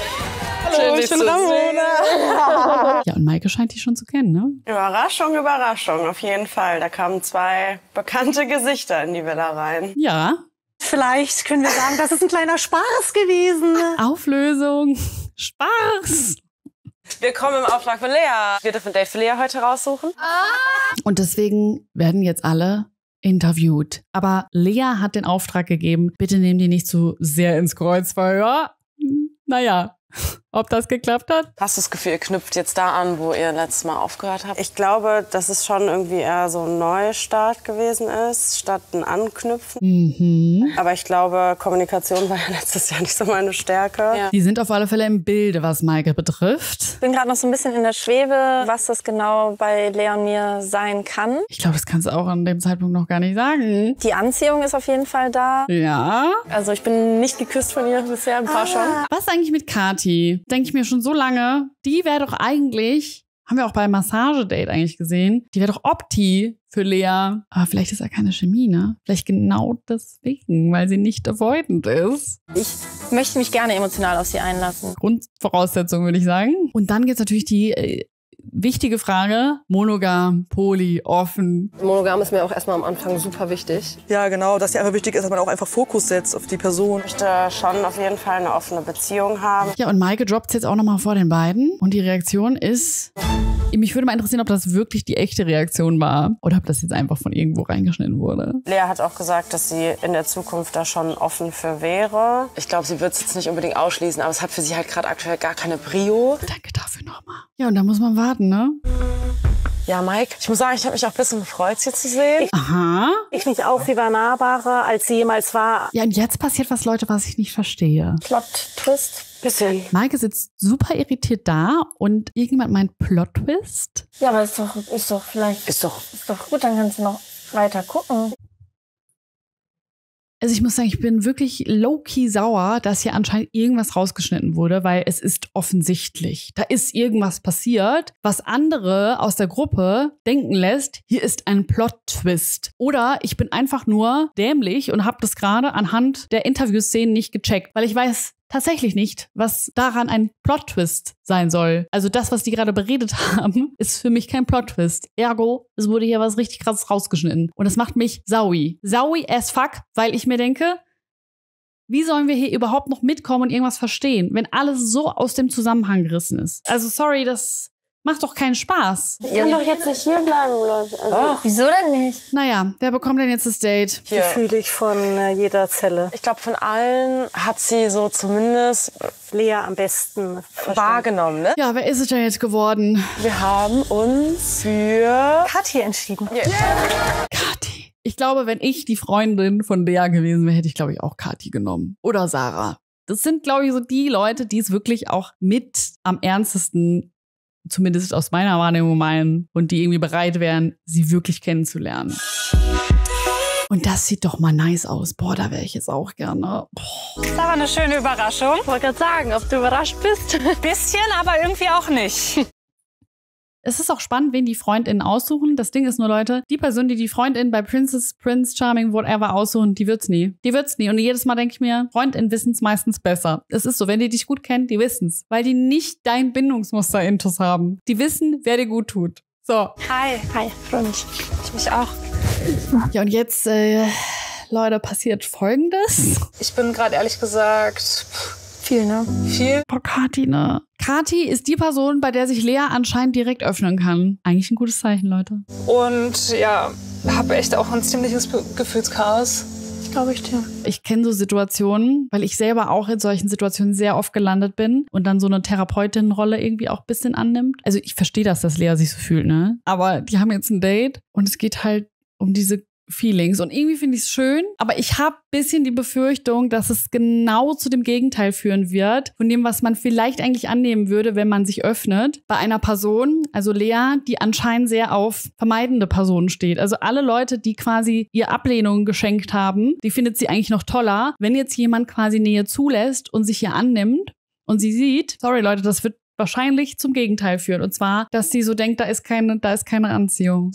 Hallo, ich bin Ramona. Ja, und Maike scheint die schon zu kennen, ne? Überraschung, Überraschung, auf jeden Fall. Da kamen zwei bekannte Gesichter in die Villa rein. Ja. Vielleicht können wir sagen, das ist ein kleiner Spaß gewesen. Auflösung. Spaß. Wir kommen im Auftrag von Lea. Wir dürfen ein Date für Lea heute raussuchen. Und deswegen werden jetzt alle interviewt. Aber Lea hat den Auftrag gegeben, bitte nehmt die nicht zu sehr ins Kreuzfeuer. Naja, ob das geklappt hat? Hast du das Gefühl, ihr knüpft jetzt da an, wo ihr letztes Mal aufgehört habt? Ich glaube, dass es schon irgendwie eher so ein Neustart gewesen ist, statt ein Anknüpfen. Mhm. Aber ich glaube, Kommunikation war ja letztes Jahr nicht so meine Stärke. Ja. Die sind auf alle Fälle im Bilde, was Maike betrifft. Ich bin gerade noch so ein bisschen in der Schwebe, was das genau bei Lea und mir sein kann. Ich glaube, das kannst du auch an dem Zeitpunkt noch gar nicht sagen. Die Anziehung ist auf jeden Fall da. Ja. Also ich bin nicht geküsst von ihr bisher, ein paar ah. schon. Was eigentlich mit Kathi? Denke ich mir schon so lange. Die wäre doch eigentlich, haben wir auch beim Massagedate eigentlich gesehen, die wäre doch Opti für Lea. Aber vielleicht ist ja keine Chemie, ne? Vielleicht genau deswegen, weil sie nicht avoidant ist. Ich möchte mich gerne emotional auf sie einlassen. Grundvoraussetzung, würde ich sagen. Und dann gibt es natürlich die äh, wichtige Frage, monogam, poly, offen. Monogam ist mir auch erstmal am Anfang super wichtig. Ja, genau, dass ja einfach wichtig ist, dass man auch einfach Fokus setzt auf die Person. Ich möchte schon auf jeden Fall eine offene Beziehung haben. Ja, und Maike droppt es jetzt auch nochmal vor den beiden. Und die Reaktion ist, mich würde mal interessieren, ob das wirklich die echte Reaktion war oder ob das jetzt einfach von irgendwo reingeschnitten wurde. Lea hat auch gesagt, dass sie in der Zukunft da schon offen für wäre. Ich glaube, sie wird es jetzt nicht unbedingt ausschließen, aber es hat für sie halt gerade aktuell gar keine Prio. Danke dafür nochmal. Ja, und da muss man warten, ne? Ja, Mike, ich muss sagen, ich habe mich auch ein bisschen gefreut, sie zu sehen. Aha. Ich mich auch, sie war nahbarer, als sie jemals war. Ja, und jetzt passiert was, Leute, was ich nicht verstehe. Plot-Twist. Bisschen. Maike sitzt super irritiert da und irgendjemand meint Plot-Twist. Ja, aber ist doch, ist doch vielleicht... Ist doch... Ist doch gut, dann kannst du noch weiter gucken. Also ich muss sagen, ich bin wirklich low-key sauer, dass hier anscheinend irgendwas rausgeschnitten wurde, weil es ist offensichtlich. Da ist irgendwas passiert, was andere aus der Gruppe denken lässt, hier ist ein Plot-Twist. Oder ich bin einfach nur dämlich und habe das gerade anhand der Interviewszenen nicht gecheckt. Weil ich weiß tatsächlich nicht, was daran ein Plot-Twist sein soll. Also das, was die gerade beredet haben, ist für mich kein Plot-Twist. Ergo, es wurde hier was richtig krasses rausgeschnitten. Und das macht mich saui. Saui as fuck, weil ich mir denke, wie sollen wir hier überhaupt noch mitkommen und irgendwas verstehen, wenn alles so aus dem Zusammenhang gerissen ist? Also sorry, das macht doch keinen Spaß. Ich kann doch jetzt nicht hier bleiben, Leute. Also, Oh, wieso denn nicht? Naja, wer bekommt denn jetzt das Date? Die fühle ich von äh, jeder Zelle. ich glaube, von allen hat sie so zumindest Lea am besten verstanden. wahrgenommen, ne? Ja, wer ist es denn jetzt geworden? Wir haben uns für Kathi entschieden. Kathi. Ich glaube, wenn ich die Freundin von Lea gewesen wäre, hätte ich, glaube ich, auch Kathi genommen. Oder Sarah. Das sind, glaube ich, so die Leute, die es wirklich auch mit am ernstesten, zumindest aus meiner Wahrnehmung, meinen und die irgendwie bereit wären, sie wirklich kennenzulernen. Und das sieht doch mal nice aus. Boah, da wäre ich jetzt auch gerne. Boah. Das war eine schöne Überraschung. Ich wollte gerade sagen, ob du überrascht bist. Bisschen, aber irgendwie auch nicht. Es ist auch spannend, wen die FreundInnen aussuchen. Das Ding ist nur, Leute, die Person, die die FreundInnen bei Princess, Prince Charming, whatever aussuchen, die wird's nie. Die wird's nie. Und jedes Mal denke ich mir, FreundInnen wissen's meistens besser. Es ist so, wenn die dich gut kennen, die wissen's. Weil die nicht dein Bindungsmuster-Intus haben. Die wissen, wer dir gut tut. So. Hi. Hi, freue mich. Ich mich auch. Ja, und jetzt, äh, Leute, passiert Folgendes. Ich bin gerade ehrlich gesagt Viel, ne? viel. Boah, Kathi, ne? Kathi ist die Person, bei der sich Lea anscheinend direkt öffnen kann. Eigentlich ein gutes Zeichen, Leute. Und ja, habe echt auch ein ziemliches Be- Gefühlschaos. Ich glaube ich dir. Ich kenne so Situationen, weil ich selber auch in solchen Situationen sehr oft gelandet bin und dann so eine Therapeutin-Rolle irgendwie auch ein bisschen annimmt. Also ich verstehe das, dass Lea sich so fühlt, ne? Aber die haben jetzt ein Date und es geht halt um diese Feelings. Und irgendwie finde ich es schön, aber ich habe ein bisschen die Befürchtung, dass es genau zu dem Gegenteil führen wird, von dem, was man vielleicht eigentlich annehmen würde, wenn man sich öffnet, bei einer Person, also Lea, die anscheinend sehr auf vermeidende Personen steht. Also alle Leute, die quasi ihr Ablehnung geschenkt haben, die findet sie eigentlich noch toller, wenn jetzt jemand quasi Nähe zulässt und sich ihr annimmt und sie sieht, sorry Leute, das wird wahrscheinlich zum Gegenteil führen. Und zwar, dass sie so denkt, da ist keine, da ist keine Anziehung.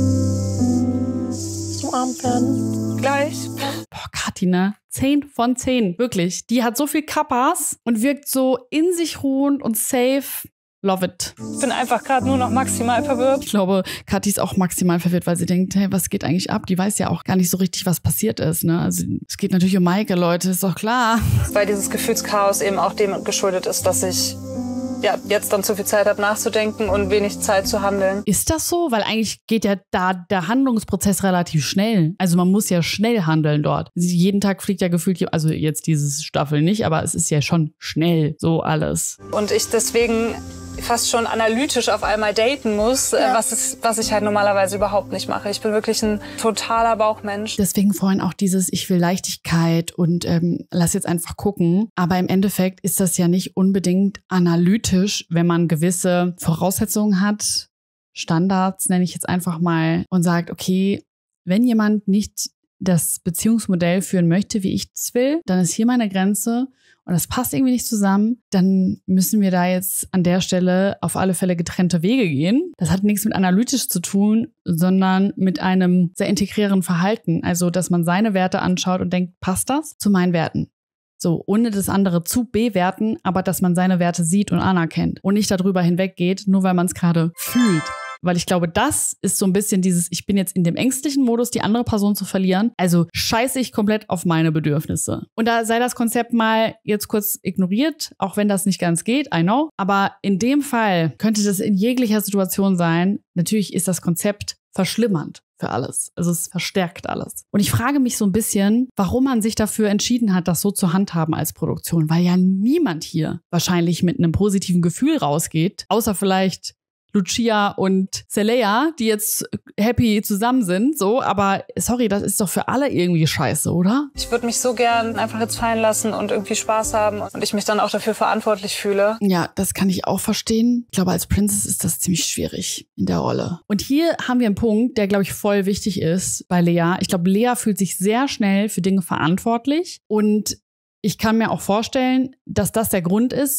Umarmt werden. Gleich. Boah, Kathi, ne? Zehn von zehn. Wirklich. Die hat so viel Kappas und wirkt so in sich ruhend und safe. Love it. Ich bin einfach gerade nur noch maximal verwirrt. Ich glaube, Kathi ist auch maximal verwirrt, weil sie denkt, hey, was geht eigentlich ab? Die weiß ja auch gar nicht so richtig, was passiert ist, ne? Also es geht natürlich um Maike, Leute, ist doch klar. Weil dieses Gefühlschaos eben auch dem geschuldet ist, dass ich ja, jetzt dann zu viel Zeit habe nachzudenken und wenig Zeit zu handeln. Ist das so? Weil eigentlich geht ja da der Handlungsprozess relativ schnell. Also man muss ja schnell handeln dort. Jeden Tag fliegt ja gefühlt, also jetzt diese Staffel nicht, aber es ist ja schon schnell so alles. Und ich deswegen fast schon analytisch auf einmal daten muss, ja. was, ist, was ich halt normalerweise überhaupt nicht mache. Ich bin wirklich ein totaler Bauchmensch. Deswegen vorhin auch dieses, ich will Leichtigkeit und ähm, lass jetzt einfach gucken. Aber im Endeffekt ist das ja nicht unbedingt analytisch, wenn man gewisse Voraussetzungen hat, Standards nenne ich jetzt einfach mal, und sagt, okay, wenn jemand nicht das Beziehungsmodell führen möchte, wie ich es will, dann ist hier meine Grenze. Und das passt irgendwie nicht zusammen, dann müssen wir da jetzt an der Stelle auf alle Fälle getrennte Wege gehen. Das hat nichts mit analytisch zu tun, sondern mit einem sehr integrären Verhalten. Also, dass man seine Werte anschaut und denkt, passt das zu meinen Werten? So, ohne das andere zu bewerten, aber dass man seine Werte sieht und anerkennt und nicht darüber hinweggeht, nur weil man es gerade fühlt. Weil ich glaube, das ist so ein bisschen dieses, ich bin jetzt in dem ängstlichen Modus, die andere Person zu verlieren. Also scheiße ich komplett auf meine Bedürfnisse. Und da sei das Konzept mal jetzt kurz ignoriert, auch wenn das nicht ganz geht, I know. Aber in dem Fall könnte das in jeglicher Situation sein. Natürlich ist das Konzept verschlimmernd für alles. Also es verstärkt alles. Und ich frage mich so ein bisschen, warum man sich dafür entschieden hat, das so zu handhaben als Produktion. Weil ja niemand hier wahrscheinlich mit einem positiven Gefühl rausgeht, außer vielleicht Lucia und Celea, die jetzt happy zusammen sind, so, aber sorry, das ist doch für alle irgendwie scheiße, oder? Ich würde mich so gern einfach jetzt fallen lassen und irgendwie Spaß haben und ich mich dann auch dafür verantwortlich fühle. Ja, das kann ich auch verstehen. Ich glaube, als Princess ist das ziemlich schwierig in der Rolle. Und hier haben wir einen Punkt, der, glaube ich, voll wichtig ist bei Lea. Ich glaube, Lea fühlt sich sehr schnell für Dinge verantwortlich und ich kann mir auch vorstellen, dass das der Grund ist,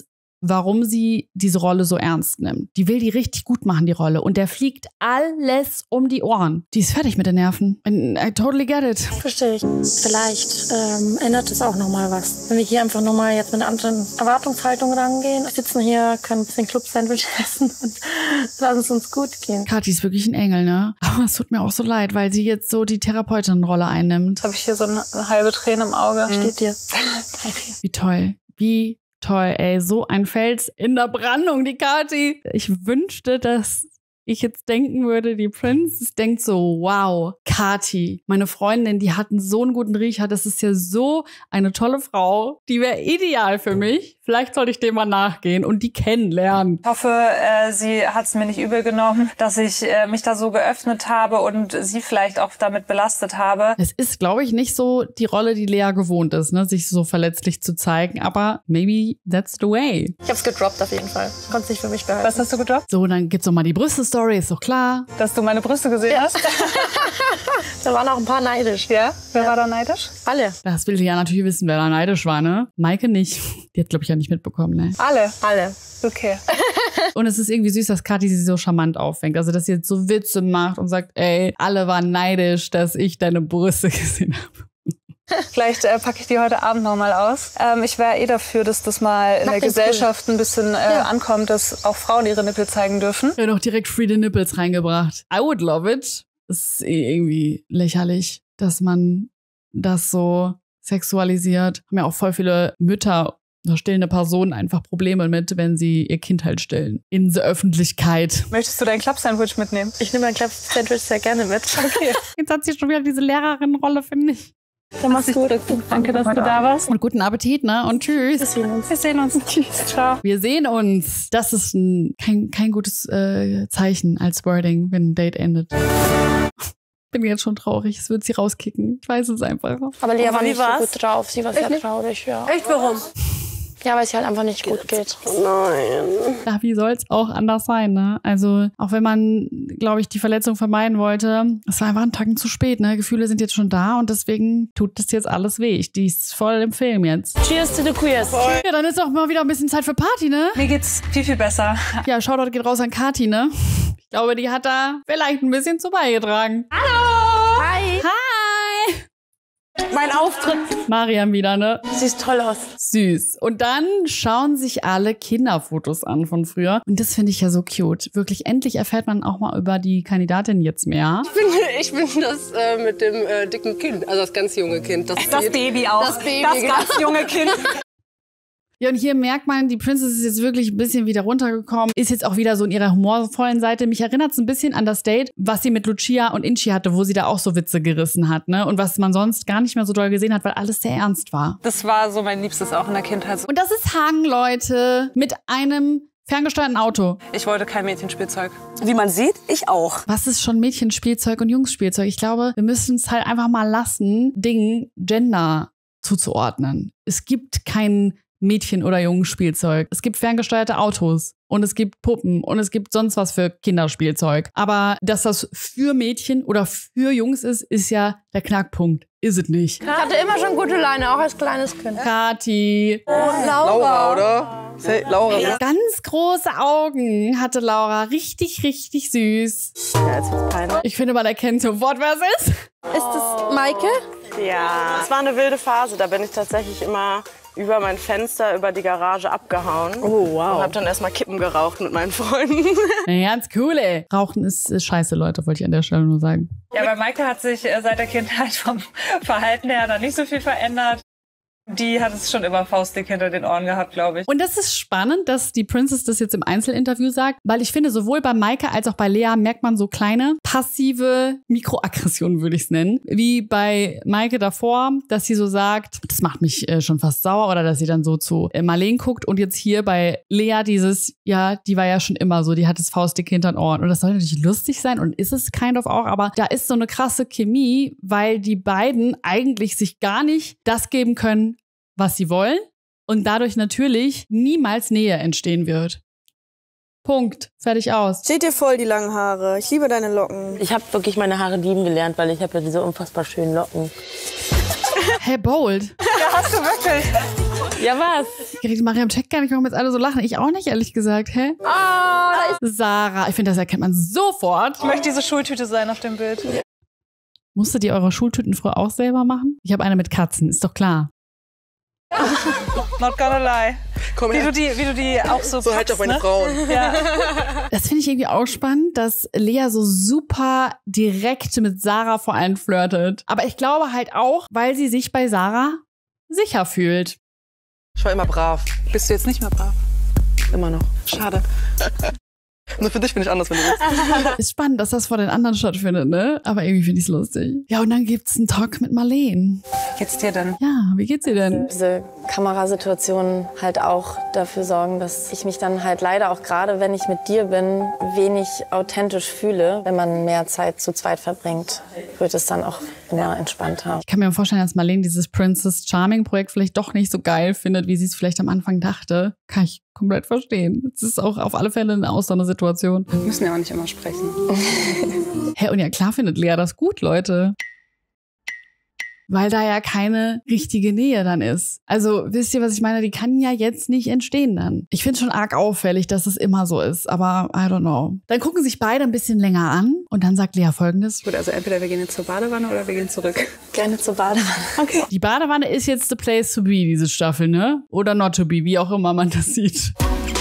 warum sie diese Rolle so ernst nimmt. Die will die richtig gut machen, die Rolle. Und der fliegt alles um die Ohren. Die ist fertig mit den Nerven. I totally get it. Verstehe ich. Vielleicht ähm, ändert es auch nochmal was. Wenn wir hier einfach nochmal jetzt mit einer anderen Erwartungshaltung rangehen. Wir sitzen hier, können ein bisschen Club-Sandwich essen und lassen es uns gut gehen. Kathi ist wirklich ein Engel, ne? Aber es tut mir auch so leid, weil sie jetzt so die Therapeutin-Rolle einnimmt. Habe ich hier so eine halbe Träne im Auge. Mhm. Steht dir. Wie toll. Wie toll, ey. So ein Fels in der Brandung, die Kathi. Ich wünschte, dass ich jetzt denken würde, die Princess denkt so, wow, Kathi, meine Freundin, die hat einen so einen guten Riecher, das ist ja so eine tolle Frau, die wäre ideal für mich. Vielleicht sollte ich dem mal nachgehen und die kennenlernen. Ich hoffe, äh, sie hat es mir nicht übel genommen, dass ich äh, mich da so geöffnet habe und sie vielleicht auch damit belastet habe. Es ist, glaube ich, nicht so die Rolle, die Lea gewohnt ist, ne, sich so verletzlich zu zeigen, aber maybe that's the way. Ich hab's gedroppt auf jeden Fall. Konnt's nicht für mich behalten. Was hast du gedroppt? So, dann gibt's noch mal die Brüste-Story, ist doch klar. Dass du meine Brüste gesehen hast? Da waren auch ein paar neidisch. Ja? Wer war da neidisch? Alle. Das will ich ja natürlich wissen, wer da neidisch war, ne? Maike nicht. Die hat, glaube ich, ja nicht mitbekommen, ne? Alle? Alle. Okay. Und es ist irgendwie süß, dass Kathi sie so charmant auffängt. Also, dass sie jetzt so Witze macht und sagt, ey, alle waren neidisch, dass ich deine Brüste gesehen habe. Vielleicht äh, packe ich die heute Abend noch mal aus. Ähm, ich wäre eh dafür, dass das mal in Mach der den Gesellschaft ein bisschen äh, Ja. ankommt, dass auch Frauen ihre Nippel zeigen dürfen. Ja, noch direkt Free the Nipples reingebracht. I would love it. Das ist eh irgendwie lächerlich, dass man das so sexualisiert. Haben ja auch voll viele Mütter oder stillende Personen einfach Probleme mit, wenn sie ihr Kind halt stillen. In der Öffentlichkeit. Möchtest du dein Club-Sandwich mitnehmen? Ich nehme mein Club-Sandwich sehr gerne mit. Okay. Jetzt hat sie schon wieder diese Lehrerin-Rolle, finde ich. Dann mach's gut. Danke, dass du da warst. Und guten Appetit, ne? Und tschüss. Wir sehen uns. Wir sehen uns. Tschüss. Ciao. Wir sehen uns. Das ist ein, kein, kein gutes äh, Zeichen als Wording, wenn ein Date endet. Bin jetzt schon traurig. Es wird sie rauskicken. Ich weiß es einfach. Aber Lea Aber war wie nicht so war's? gut drauf. Sie war sehr traurig, ja. Echt, warum? Ja, weil es ihr halt einfach nicht gut geht. Nein. Ja, wie soll es auch anders sein, ne? Also, auch wenn man, glaube ich, die Verletzung vermeiden wollte, es war einfach ein Tacken zu spät, ne? Gefühle sind jetzt schon da und deswegen tut das jetzt alles weh. Ich, die ist voll im Film jetzt. Cheers to the queers. Ja, dann ist auch mal wieder ein bisschen Zeit für Party, ne? Mir geht's viel, viel besser. Ja, Shoutout geht raus an Kathi, ne? Ich glaube, die hat da vielleicht ein bisschen zu beigetragen. Hallo! Hi! Hi! Mein Auftritt. Mariam wieder, ne? Siehst toll aus. Süß. Und dann schauen sich alle Kinderfotos an von früher. Und das finde ich ja so cute. Wirklich, endlich erfährt man auch mal über die Kandidatin jetzt mehr. Ich bin, ich bin das äh, mit dem äh, dicken Kind, also das ganz junge Kind. Das, Das sieht- Baby auch. Das Baby, Das genau. ganz junge Kind. Ja, und hier merkt man, die Princess ist jetzt wirklich ein bisschen wieder runtergekommen. Ist jetzt auch wieder so in ihrer humorvollen Seite. Mich erinnert es ein bisschen an das Date, was sie mit Lucia und Inchi hatte, wo sie da auch so Witze gerissen hat, ne? Und was man sonst gar nicht mehr so doll gesehen hat, weil alles sehr ernst war. Das war so mein Liebstes auch in der Kindheit. Und das ist Hagen, Leute, mit einem ferngesteuerten Auto. Ich wollte kein Mädchenspielzeug. Wie man sieht, ich auch. Was ist schon Mädchenspielzeug und Jungsspielzeug? Ich glaube, wir müssen es halt einfach mal lassen, Dingen Gender zuzuordnen. Es gibt kein Mädchen- oder Jungenspielzeug. Es gibt ferngesteuerte Autos und es gibt Puppen und es gibt sonst was für Kinderspielzeug. Aber dass das für Mädchen oder für Jungs ist, ist ja der Knackpunkt. Ist es nicht. Ich hatte immer schon gute Leine, auch als kleines Kind. Kathi. Laura, oder? Say, Laura, oder? Ganz große Augen hatte Laura. Richtig, richtig süß. Ja, jetzt wird's peinlich. Ich finde, man erkennt sofort, wer es ist. Ist das Maike? Ja, es war eine wilde Phase. Da bin ich tatsächlich immer über mein Fenster, über die Garage abgehauen. Oh, wow. Und hab dann erstmal Kippen geraucht mit meinen Freunden. Ja, ganz cool, ey. Rauchen ist, ist scheiße, Leute, wollte ich an der Stelle nur sagen. Ja, bei Maike hat sich äh, seit der Kindheit vom Verhalten her dann nicht so viel verändert. Die hat es schon immer faustdick hinter den Ohren gehabt, glaube ich. Und das ist spannend, dass die Princess das jetzt im Einzelinterview sagt, weil ich finde, sowohl bei Maike als auch bei Lea merkt man so kleine passive Mikroaggressionen, würde ich es nennen. Wie bei Maike davor, dass sie so sagt, das macht mich äh, schon fast sauer, oder dass sie dann so zu äh, Marleen guckt. Und jetzt hier bei Lea dieses, ja, die war ja schon immer so, die hat das faustdick hinter den Ohren. Und das soll natürlich lustig sein und ist es kind of auch, aber da ist so eine krasse Chemie, weil die beiden eigentlich sich gar nicht das geben können, was sie wollen und dadurch natürlich niemals Nähe entstehen wird. Punkt. Fertig aus. Steht dir voll die langen Haare. Ich liebe deine Locken. Ich habe wirklich meine Haare lieben gelernt, weil ich habe ja diese unfassbar schönen Locken. Hey, bold. Ja, hast du wirklich. Ja, was? Mariam checkt gar nicht, warum jetzt alle so lachen. Ich auch nicht, ehrlich gesagt. Hä? Oh, da ist Sarah. Ich finde, das erkennt man sofort. Ich möchte diese Schultüte sein auf dem Bild. Musstet ihr eure Schultüten früher auch selber machen? Ich habe eine mit Katzen, ist doch klar. Not gonna lie. Komm Wie her. du die, wie du die auch so So packst, halt ich auch meine ne? Frauen. Ja. Das finde ich irgendwie auch spannend, dass Lea so super direkt mit Sarah vor allem flirtet. Aber ich glaube halt auch, weil sie sich bei Sarah sicher fühlt. Ich war immer brav. Bist du jetzt nicht mehr brav? Immer noch. Schade. Nur für dich bin ich anders, wenn du willst. Ist spannend, dass das vor den anderen stattfindet, ne? Aber irgendwie finde ich es lustig. Ja, und dann gibt's einen Talk mit Marleen. Wie geht's dir denn? Ja, wie geht's dir denn? diese Kamerasituationen halt auch dafür sorgen, dass ich mich dann halt leider auch gerade, wenn ich mit dir bin, wenig authentisch fühle. Wenn man mehr Zeit zu zweit verbringt, wird es dann auch immer entspannter. Ich kann mir vorstellen, dass Marleen dieses Princess Charming Projekt vielleicht doch nicht so geil findet, wie sie es vielleicht am Anfang dachte. Kann ich komplett verstehen. Es ist auch auf alle Fälle eine Ausnahmesituation. Wir müssen ja auch nicht immer sprechen. Hä, und ja, klar findet Lea das gut, Leute. Weil da ja keine richtige Nähe dann ist. Also, wisst ihr, was ich meine? Die kann ja jetzt nicht entstehen dann. Ich finde es schon arg auffällig, dass es immer so ist, aber I don't know. Dann gucken sich beide ein bisschen länger an und dann sagt Lea Folgendes. Gut, also entweder wir gehen jetzt zur Badewanne oder wir gehen zurück. Gerne zur Badewanne. Okay. Die Badewanne ist jetzt the place to be, diese Staffel, ne? Oder not to be, wie auch immer man das sieht.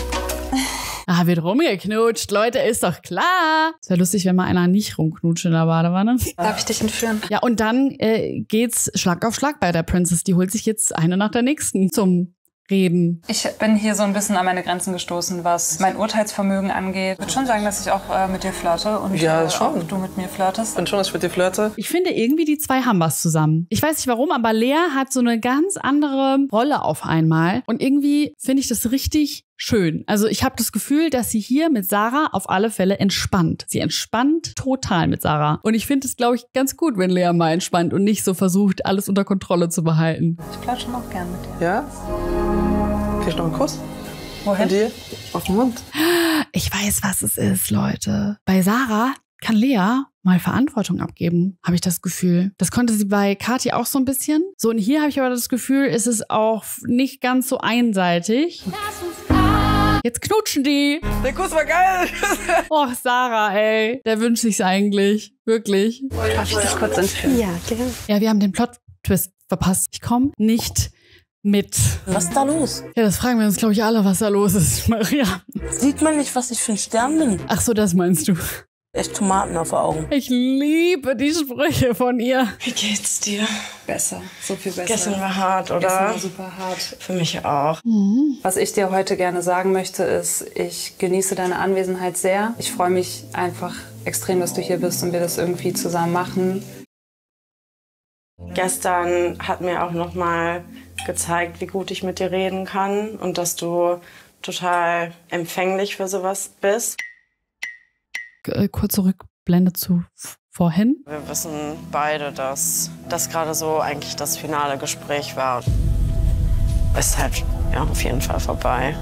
Ah, wird rumgeknutscht, Leute, ist doch klar. Es wäre lustig, wenn mal einer nicht rumknutscht in der Badewanne. Darf ich dich entführen? Ja, und dann äh, geht's Schlag auf Schlag bei der Princess. Die holt sich jetzt eine nach der nächsten zum Reden. Ich bin hier so ein bisschen an meine Grenzen gestoßen, was mein Urteilsvermögen angeht. Ich würde schon sagen, dass ich auch äh, mit dir flirte und Ja, äh, schon. auch du mit mir flirtest. Ich bin schon, dass ich mit dir flirte. Ich finde irgendwie, die zwei haben was zusammen. Ich weiß nicht warum, aber Lea hat so eine ganz andere Rolle auf einmal. Und irgendwie finde ich das richtig schön. Also ich habe das Gefühl, dass sie hier mit Sarah auf alle Fälle entspannt. Sie entspannt total mit Sarah. Und ich finde es, glaube ich, ganz gut, wenn Lea mal entspannt und nicht so versucht, alles unter Kontrolle zu behalten. Ich flirt schon auch gern mit dir. Ja? Krieg ich noch einen Kuss? Wohin? Von dir? Auf den Mund. Ich weiß, was es ist, Leute. Bei Sarah kann Lea mal Verantwortung abgeben, habe ich das Gefühl. Das konnte sie bei Kathi auch so ein bisschen. So, und hier habe ich aber das Gefühl, ist es auch nicht ganz so einseitig. Jetzt knutschen die. Der Kuss war geil. Och, Sarah, ey. Der wünscht sich's eigentlich. Wirklich. Darf ich dich kurz entführen? Ja, gerne. Ja, wir haben den Plot-Twist verpasst. Ich komme nicht mit. Was ist da los? Ja, das fragen wir uns, glaube ich, alle, was da los ist, Maria. Sieht man nicht, was ich für ein Stern bin? Ach so, das meinst du. Echt Tomaten auf den Augen. Ich liebe die Sprüche von ihr. Wie geht's dir? Besser, so viel besser. Gestern war hart, Gestern oder? war super hart. Für mich auch. Was ich dir heute gerne sagen möchte, ist, ich genieße deine Anwesenheit sehr. Ich freue mich einfach extrem, dass du hier bist und wir das irgendwie zusammen machen. Gestern hat mir auch noch mal gezeigt, wie gut ich mit dir reden kann und dass du total empfänglich für sowas bist. Äh, kurze Rückblende zu vorhin. Wir wissen beide, dass das gerade so eigentlich das finale Gespräch war. Ist halt ja, auf jeden Fall vorbei.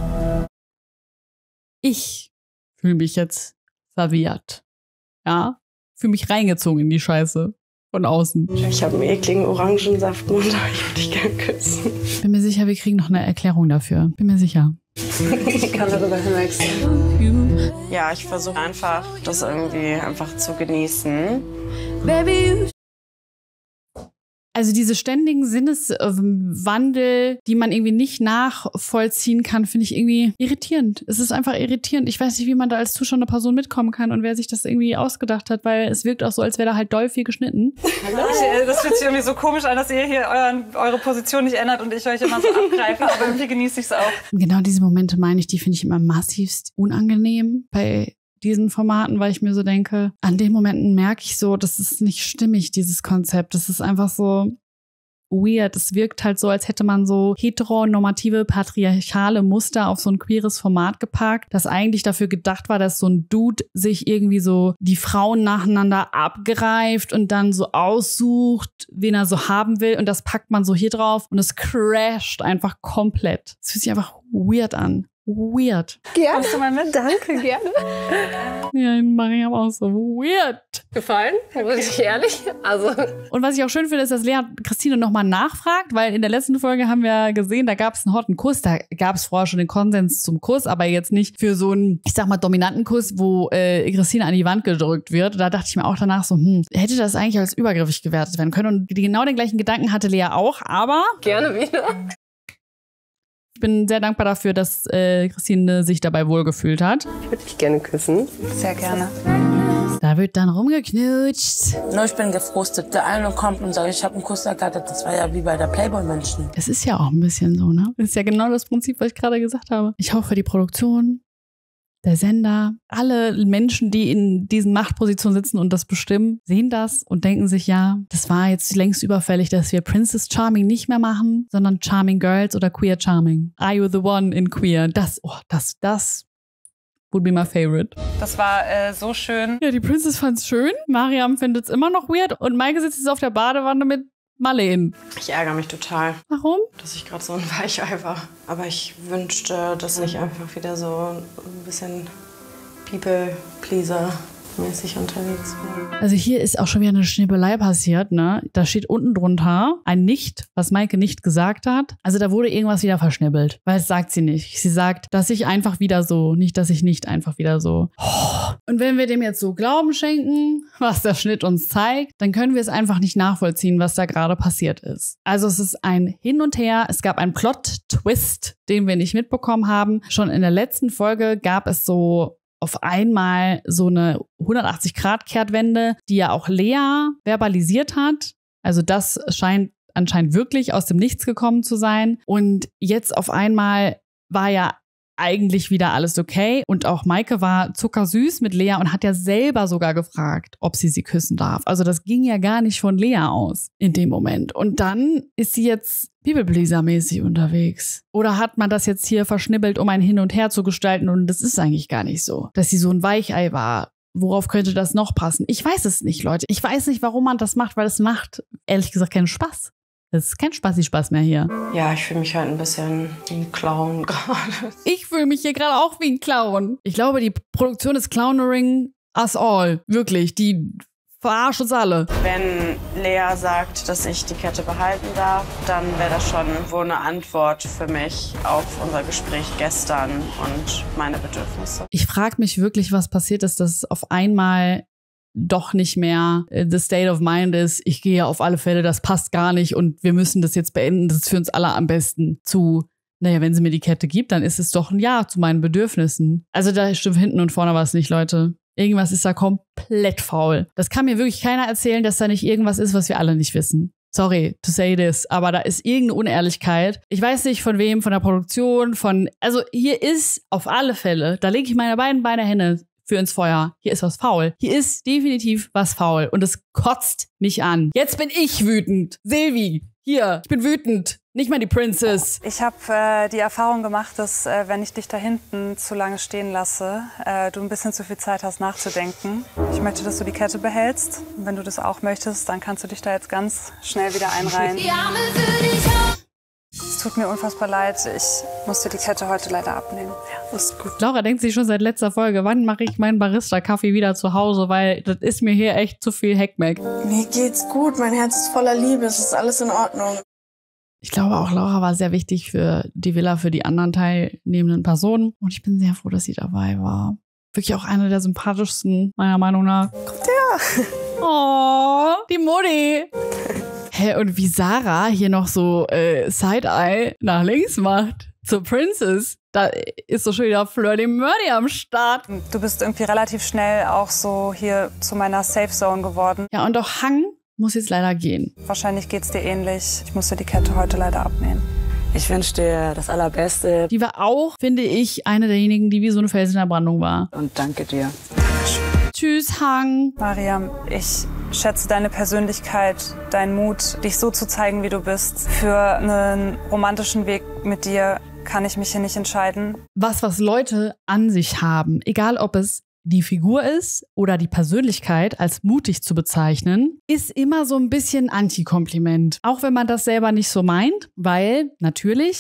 Ich fühle mich jetzt verwirrt. Ja? Fühle mich reingezogen in die Scheiße. Von außen. Ich habe einen ekligen Orangensaftmund, ich würde dich gern küssen. Ich bin mir sicher, wir kriegen noch eine Erklärung dafür. Bin mir sicher. Ich kann darüber hinwechseln. Ja, ich versuche einfach, das irgendwie einfach zu genießen. Also diese ständigen Sinneswandel, die man irgendwie nicht nachvollziehen kann, finde ich irgendwie irritierend. Es ist einfach irritierend. Ich weiß nicht, wie man da als zuschauende Person mitkommen kann und wer sich das irgendwie ausgedacht hat, weil es wirkt auch so, als wäre da halt doll viel geschnitten. Ich, das fühlt sich irgendwie so komisch an, dass ihr hier euren, eure Position nicht ändert und ich euch immer so abgreife, aber irgendwie genieße ich es auch. Und genau diese Momente meine ich, die finde ich immer massivst unangenehm bei diesen Formaten, weil ich mir so denke, an den Momenten merke ich so, das ist nicht stimmig, dieses Konzept. Das ist einfach so weird. Es wirkt halt so, als hätte man so heteronormative, patriarchale Muster auf so ein queeres Format gepackt, das eigentlich dafür gedacht war, dass so ein Dude sich irgendwie so die Frauen nacheinander abgreift und dann so aussucht, wen er so haben will. Und das packt man so hier drauf und es crasht einfach komplett. Es fühlt sich einfach weird an. weird. Gerne. Kommst du mal mit? Danke, gerne. Ja, Mariam auch so weird. Gefallen, muss ich ehrlich. Also. Und was ich auch schön finde, ist, dass Lea Christine nochmal nachfragt, weil in der letzten Folge haben wir gesehen, da gab es einen hotten Kuss, da gab es vorher schon den Konsens zum Kuss, aber jetzt nicht für so einen, ich sag mal, dominanten Kuss, wo äh, Christine an die Wand gedrückt wird. Da dachte ich mir auch danach so, hm, hätte das eigentlich als übergriffig gewertet werden können. Und die, genau den gleichen Gedanken hatte Lea auch, aber... Gerne wieder. Ich bin sehr dankbar dafür, dass äh, Christine sich dabei wohlgefühlt hat. Ich würde dich gerne küssen. Sehr gerne. Da wird dann rumgeknutscht. Nur ich bin gefrustet. Der eine kommt und sagt, ich habe einen Kuss ergattert. Das war ja wie bei der Playboy-Menschen. Es ist ja auch ein bisschen so, ne? Das ist ja genau das Prinzip, was ich gerade gesagt habe. Ich hoffe, die Produktion, der Sender, alle Menschen, die in diesen Machtpositionen sitzen und das bestimmen, sehen das und denken sich, ja, das war jetzt längst überfällig, dass wir Princess Charming nicht mehr machen, sondern Charming Girls oder Queer Charming. Are you the one in Queer? Das, oh, das, das would be my favorite. Das war äh, so schön. Ja, die Princess fand's schön. Mariam findet es immer noch weird. Und Maike sitzt jetzt auf der Badewanne mit Marleen. Ich ärgere mich total. Warum? Dass ich gerade so ein Weichei war. Aber ich wünschte, dass ich einfach wieder so ein bisschen People-Pleaser-mäßig unterwegs bin. Also hier ist auch schon wieder eine Schnibbelei passiert, ne? Da steht unten drunter ein Nicht, was Maike nicht gesagt hat. Also da wurde irgendwas wieder verschnibbelt. Weil es sagt sie nicht. Sie sagt, dass ich einfach wieder so, nicht, dass ich nicht einfach wieder so. Und wenn wir dem jetzt so Glauben schenken, was der Schnitt uns zeigt, dann können wir es einfach nicht nachvollziehen, was da gerade passiert ist. Also es ist ein Hin und Her. Es gab einen Plot-Twist, den wir nicht mitbekommen haben. Schon in der letzten Folge gab es so auf einmal so eine hundertachtzig-Grad-Kehrtwende, die ja auch Lea verbalisiert hat. Also das scheint anscheinend wirklich aus dem Nichts gekommen zu sein. Und jetzt auf einmal war ja eigentlich wieder alles okay. Und auch Maike war zuckersüß mit Lea und hat ja selber sogar gefragt, ob sie sie küssen darf. Also das ging ja gar nicht von Lea aus in dem Moment. Und dann ist sie jetzt People-Pleaser-mäßig unterwegs. Oder hat man das jetzt hier verschnibbelt, um ein Hin und Her zu gestalten? Und das ist eigentlich gar nicht so, dass sie so ein Weichei war. Worauf könnte das noch passen? Ich weiß es nicht, Leute. Ich weiß nicht, warum man das macht, weil es macht, ehrlich gesagt, keinen Spaß. Das ist kein Spaßi-Spaß mehr hier. Ja, ich fühle mich halt ein bisschen wie ein Clown gerade. Ich fühle mich hier gerade auch wie ein Clown. Ich glaube, die Produktion ist clownering us all. Wirklich, die verarscht uns alle. Wenn Lea sagt, dass ich die Kette behalten darf, dann wäre das schon wohl eine Antwort für mich auf unser Gespräch gestern und meine Bedürfnisse. Ich frage mich wirklich, was passiert ist, dass auf einmal doch nicht mehr the state of mind ist, ich gehe auf alle Fälle, das passt gar nicht und wir müssen das jetzt beenden, das ist für uns alle am besten, zu, naja, wenn sie mir die Kette gibt, dann ist es doch ein Ja zu meinen Bedürfnissen. Also da stimmt hinten und vorne was nicht, Leute. Irgendwas ist da komplett faul. Das kann mir wirklich keiner erzählen, dass da nicht irgendwas ist, was wir alle nicht wissen. Sorry to say this, aber da ist irgendeine Unehrlichkeit. Ich weiß nicht von wem, von der Produktion, von, also hier ist auf alle Fälle, da lege ich meine beiden Beine Hände für ins Feuer. Hier ist was faul. Hier ist definitiv was faul. Und es kotzt mich an. Jetzt bin ich wütend. Silvi, hier, ich bin wütend. Nicht mal die Princess. Ich habe äh, die Erfahrung gemacht, dass äh, wenn ich dich da hinten zu lange stehen lasse, äh, du ein bisschen zu viel Zeit hast nachzudenken. Ich möchte, dass du die Kette behältst. Und wenn du das auch möchtest, dann kannst du dich da jetzt ganz schnell wieder einreihen. Es tut mir unfassbar leid. Ich musste die Kette heute leider abnehmen. Ja, ist gut. Laura denkt sich schon seit letzter Folge, wann mache ich meinen Barista-Kaffee wieder zu Hause, weil das ist mir hier echt zu viel Heckmeck. Mir geht's gut, mein Herz ist voller Liebe, es ist alles in Ordnung. Ich glaube, auch Laura war sehr wichtig für die Villa, für die anderen teilnehmenden Personen. Und ich bin sehr froh, dass sie dabei war. Wirklich auch eine der sympathischsten, meiner Meinung nach. Kommt her! Oh, die Mutti! Hä, und wie Sarah hier noch so äh, Side-Eye nach links macht zur Princess, da ist so schon wieder Flirty Murdy am Start. Du bist irgendwie relativ schnell auch so hier zu meiner Safe Zone geworden. Ja, und auch Hang muss jetzt leider gehen. Wahrscheinlich geht's dir ähnlich. Ich musste die Kette heute leider abnehmen. Ich wünsche dir das Allerbeste. Die war auch, finde ich, eine derjenigen, die wie so eine Fels in der Brandung war. Und danke dir. Tschüss, Hang. Mariam, ich schätze deine Persönlichkeit, deinen Mut, dich so zu zeigen, wie du bist. Für einen romantischen Weg mit dir kann ich mich hier nicht entscheiden. Was, was Leute an sich haben, egal ob es die Figur ist oder die Persönlichkeit als mutig zu bezeichnen, ist immer so ein bisschen Antikompliment. Auch wenn man das selber nicht so meint, weil natürlich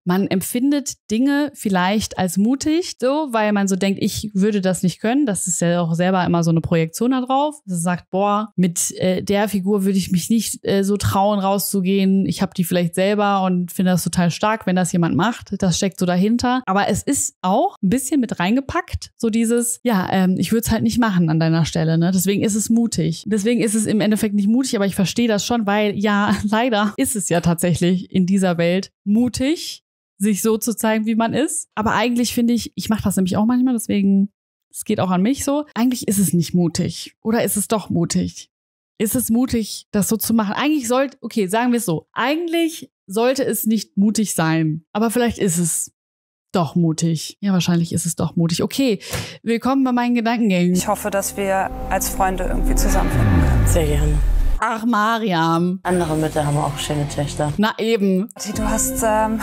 Man empfindet Dinge vielleicht als mutig, so, weil man so denkt, ich würde das nicht können. Das ist ja auch selber immer so eine Projektion da drauf. Das sagt, boah, mit äh, der Figur würde ich mich nicht äh, so trauen, rauszugehen. Ich habe die vielleicht selber und finde das total stark, wenn das jemand macht. Das steckt so dahinter. Aber es ist auch ein bisschen mit reingepackt, so dieses, ja, ähm, ich würde es halt nicht machen an deiner Stelle. Ne? Deswegen ist es mutig. Deswegen ist es im Endeffekt nicht mutig, aber ich verstehe das schon, weil ja, leider ist es ja tatsächlich in dieser Welt mutig, sich so zu zeigen, wie man ist. Aber eigentlich finde ich, ich mache das nämlich auch manchmal, deswegen, es geht auch an mich so, eigentlich ist es nicht mutig. Oder ist es doch mutig? Ist es mutig, das so zu machen? Eigentlich sollte, okay, sagen wir es so, eigentlich sollte es nicht mutig sein. Aber vielleicht ist es doch mutig. Ja, wahrscheinlich ist es doch mutig. Okay, willkommen bei meinen Gedankengängen. Ich hoffe, dass wir als Freunde irgendwie zusammenfinden können. Sehr gerne. Ach, Mariam. Andere Mütter haben auch schöne Töchter. Na eben. Du hast ähm,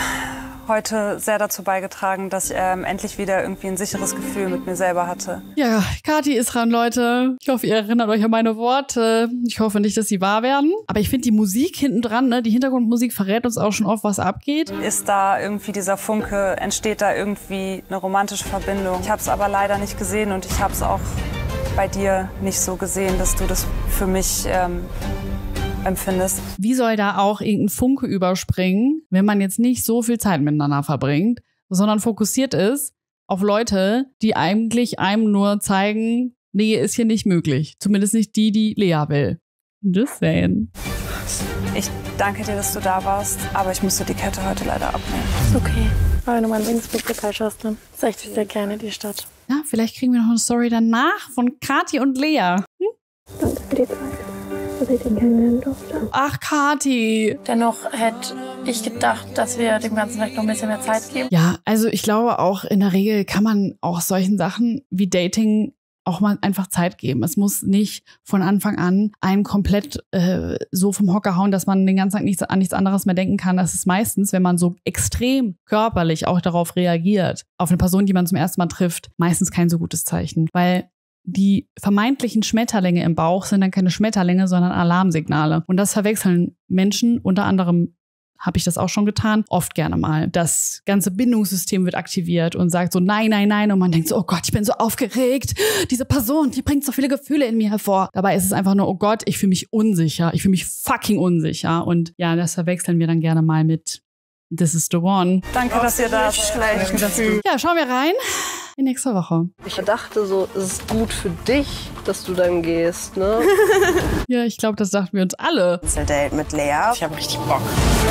heute sehr dazu beigetragen, dass ich ähm, endlich wieder irgendwie ein sicheres Gefühl mit mir selber hatte. Ja, Kathi ist dran, Leute. Ich hoffe, ihr erinnert euch an meine Worte. Ich hoffe nicht, dass sie wahr werden. Aber ich finde die Musik hinten dran, ne, die Hintergrundmusik verrät uns auch schon oft, was abgeht. Ist da irgendwie dieser Funke, entsteht da irgendwie eine romantische Verbindung? Ich habe es aber leider nicht gesehen und ich habe es auch bei dir nicht so gesehen, dass du das für mich ähm, empfindest. Wie soll da auch irgendein Funke überspringen, wenn man jetzt nicht so viel Zeit miteinander verbringt, sondern fokussiert ist auf Leute, die eigentlich einem nur zeigen, Nähe ist hier nicht möglich. Zumindest nicht die, die Lea will. Just saying. Ich danke dir, dass du da warst, aber ich musste die Kette heute leider abnehmen. Ist okay. Aber wenn du mein Dingsbuch-Pokal schaust, dann zeig ich dir gerne die Stadt. Ja, vielleicht kriegen wir noch eine Story danach von Kathi und Lea. Hm? Danke für die Zeit, dass ich den kennenlernen durfte. Ach, Kathi. Dennoch hätte ich gedacht, dass wir dem Ganzen vielleicht noch ein bisschen mehr Zeit geben. Ja, also ich glaube auch, in der Regel kann man auch solchen Sachen wie Dating auch mal einfach Zeit geben. Es muss nicht von Anfang an einen komplett äh, so vom Hocker hauen, dass man den ganzen Tag nichts, an nichts anderes mehr denken kann. Das ist meistens, wenn man so extrem körperlich auch darauf reagiert, auf eine Person, die man zum ersten Mal trifft, meistens kein so gutes Zeichen. Weil die vermeintlichen Schmetterlinge im Bauch sind dann keine Schmetterlinge, sondern Alarmsignale. Und das verwechseln Menschen, unter anderem habe ich das auch schon getan, oft gerne mal. Das ganze Bindungssystem wird aktiviert und sagt so nein, nein, nein. Und man denkt so, oh Gott, ich bin so aufgeregt. Diese Person, die bringt so viele Gefühle in mir hervor. Dabei ist es einfach nur, oh Gott, ich fühle mich unsicher. Ich fühle mich fucking unsicher. Und ja, das verwechseln wir dann gerne mal mit This is the one. Danke, dass ihr da seid. Ja, schauen wir rein in nächster Woche. Ich dachte so, es ist gut für dich, dass du dann gehst, ne? Ja, ich glaube, das dachten wir uns alle. Date mit Lea. Ich habe richtig Bock.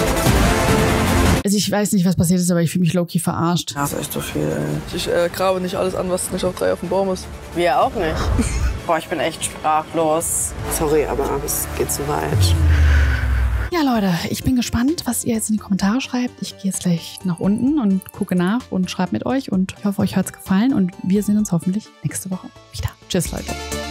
Also ich weiß nicht, was passiert ist, aber ich fühle mich low-key verarscht. Das ist echt so viel, ey. Ich äh, grabe nicht alles an, was nicht auf drei auf dem Baum ist. Wir auch nicht. Boah, ich bin echt sprachlos. Sorry, aber es geht zu weit. Ja, Leute, ich bin gespannt, was ihr jetzt in die Kommentare schreibt. Ich gehe jetzt gleich nach unten und gucke nach und schreibe mit euch. Und ich hoffe, euch hat es gefallen. Und wir sehen uns hoffentlich nächste Woche wieder. Tschüss, Leute.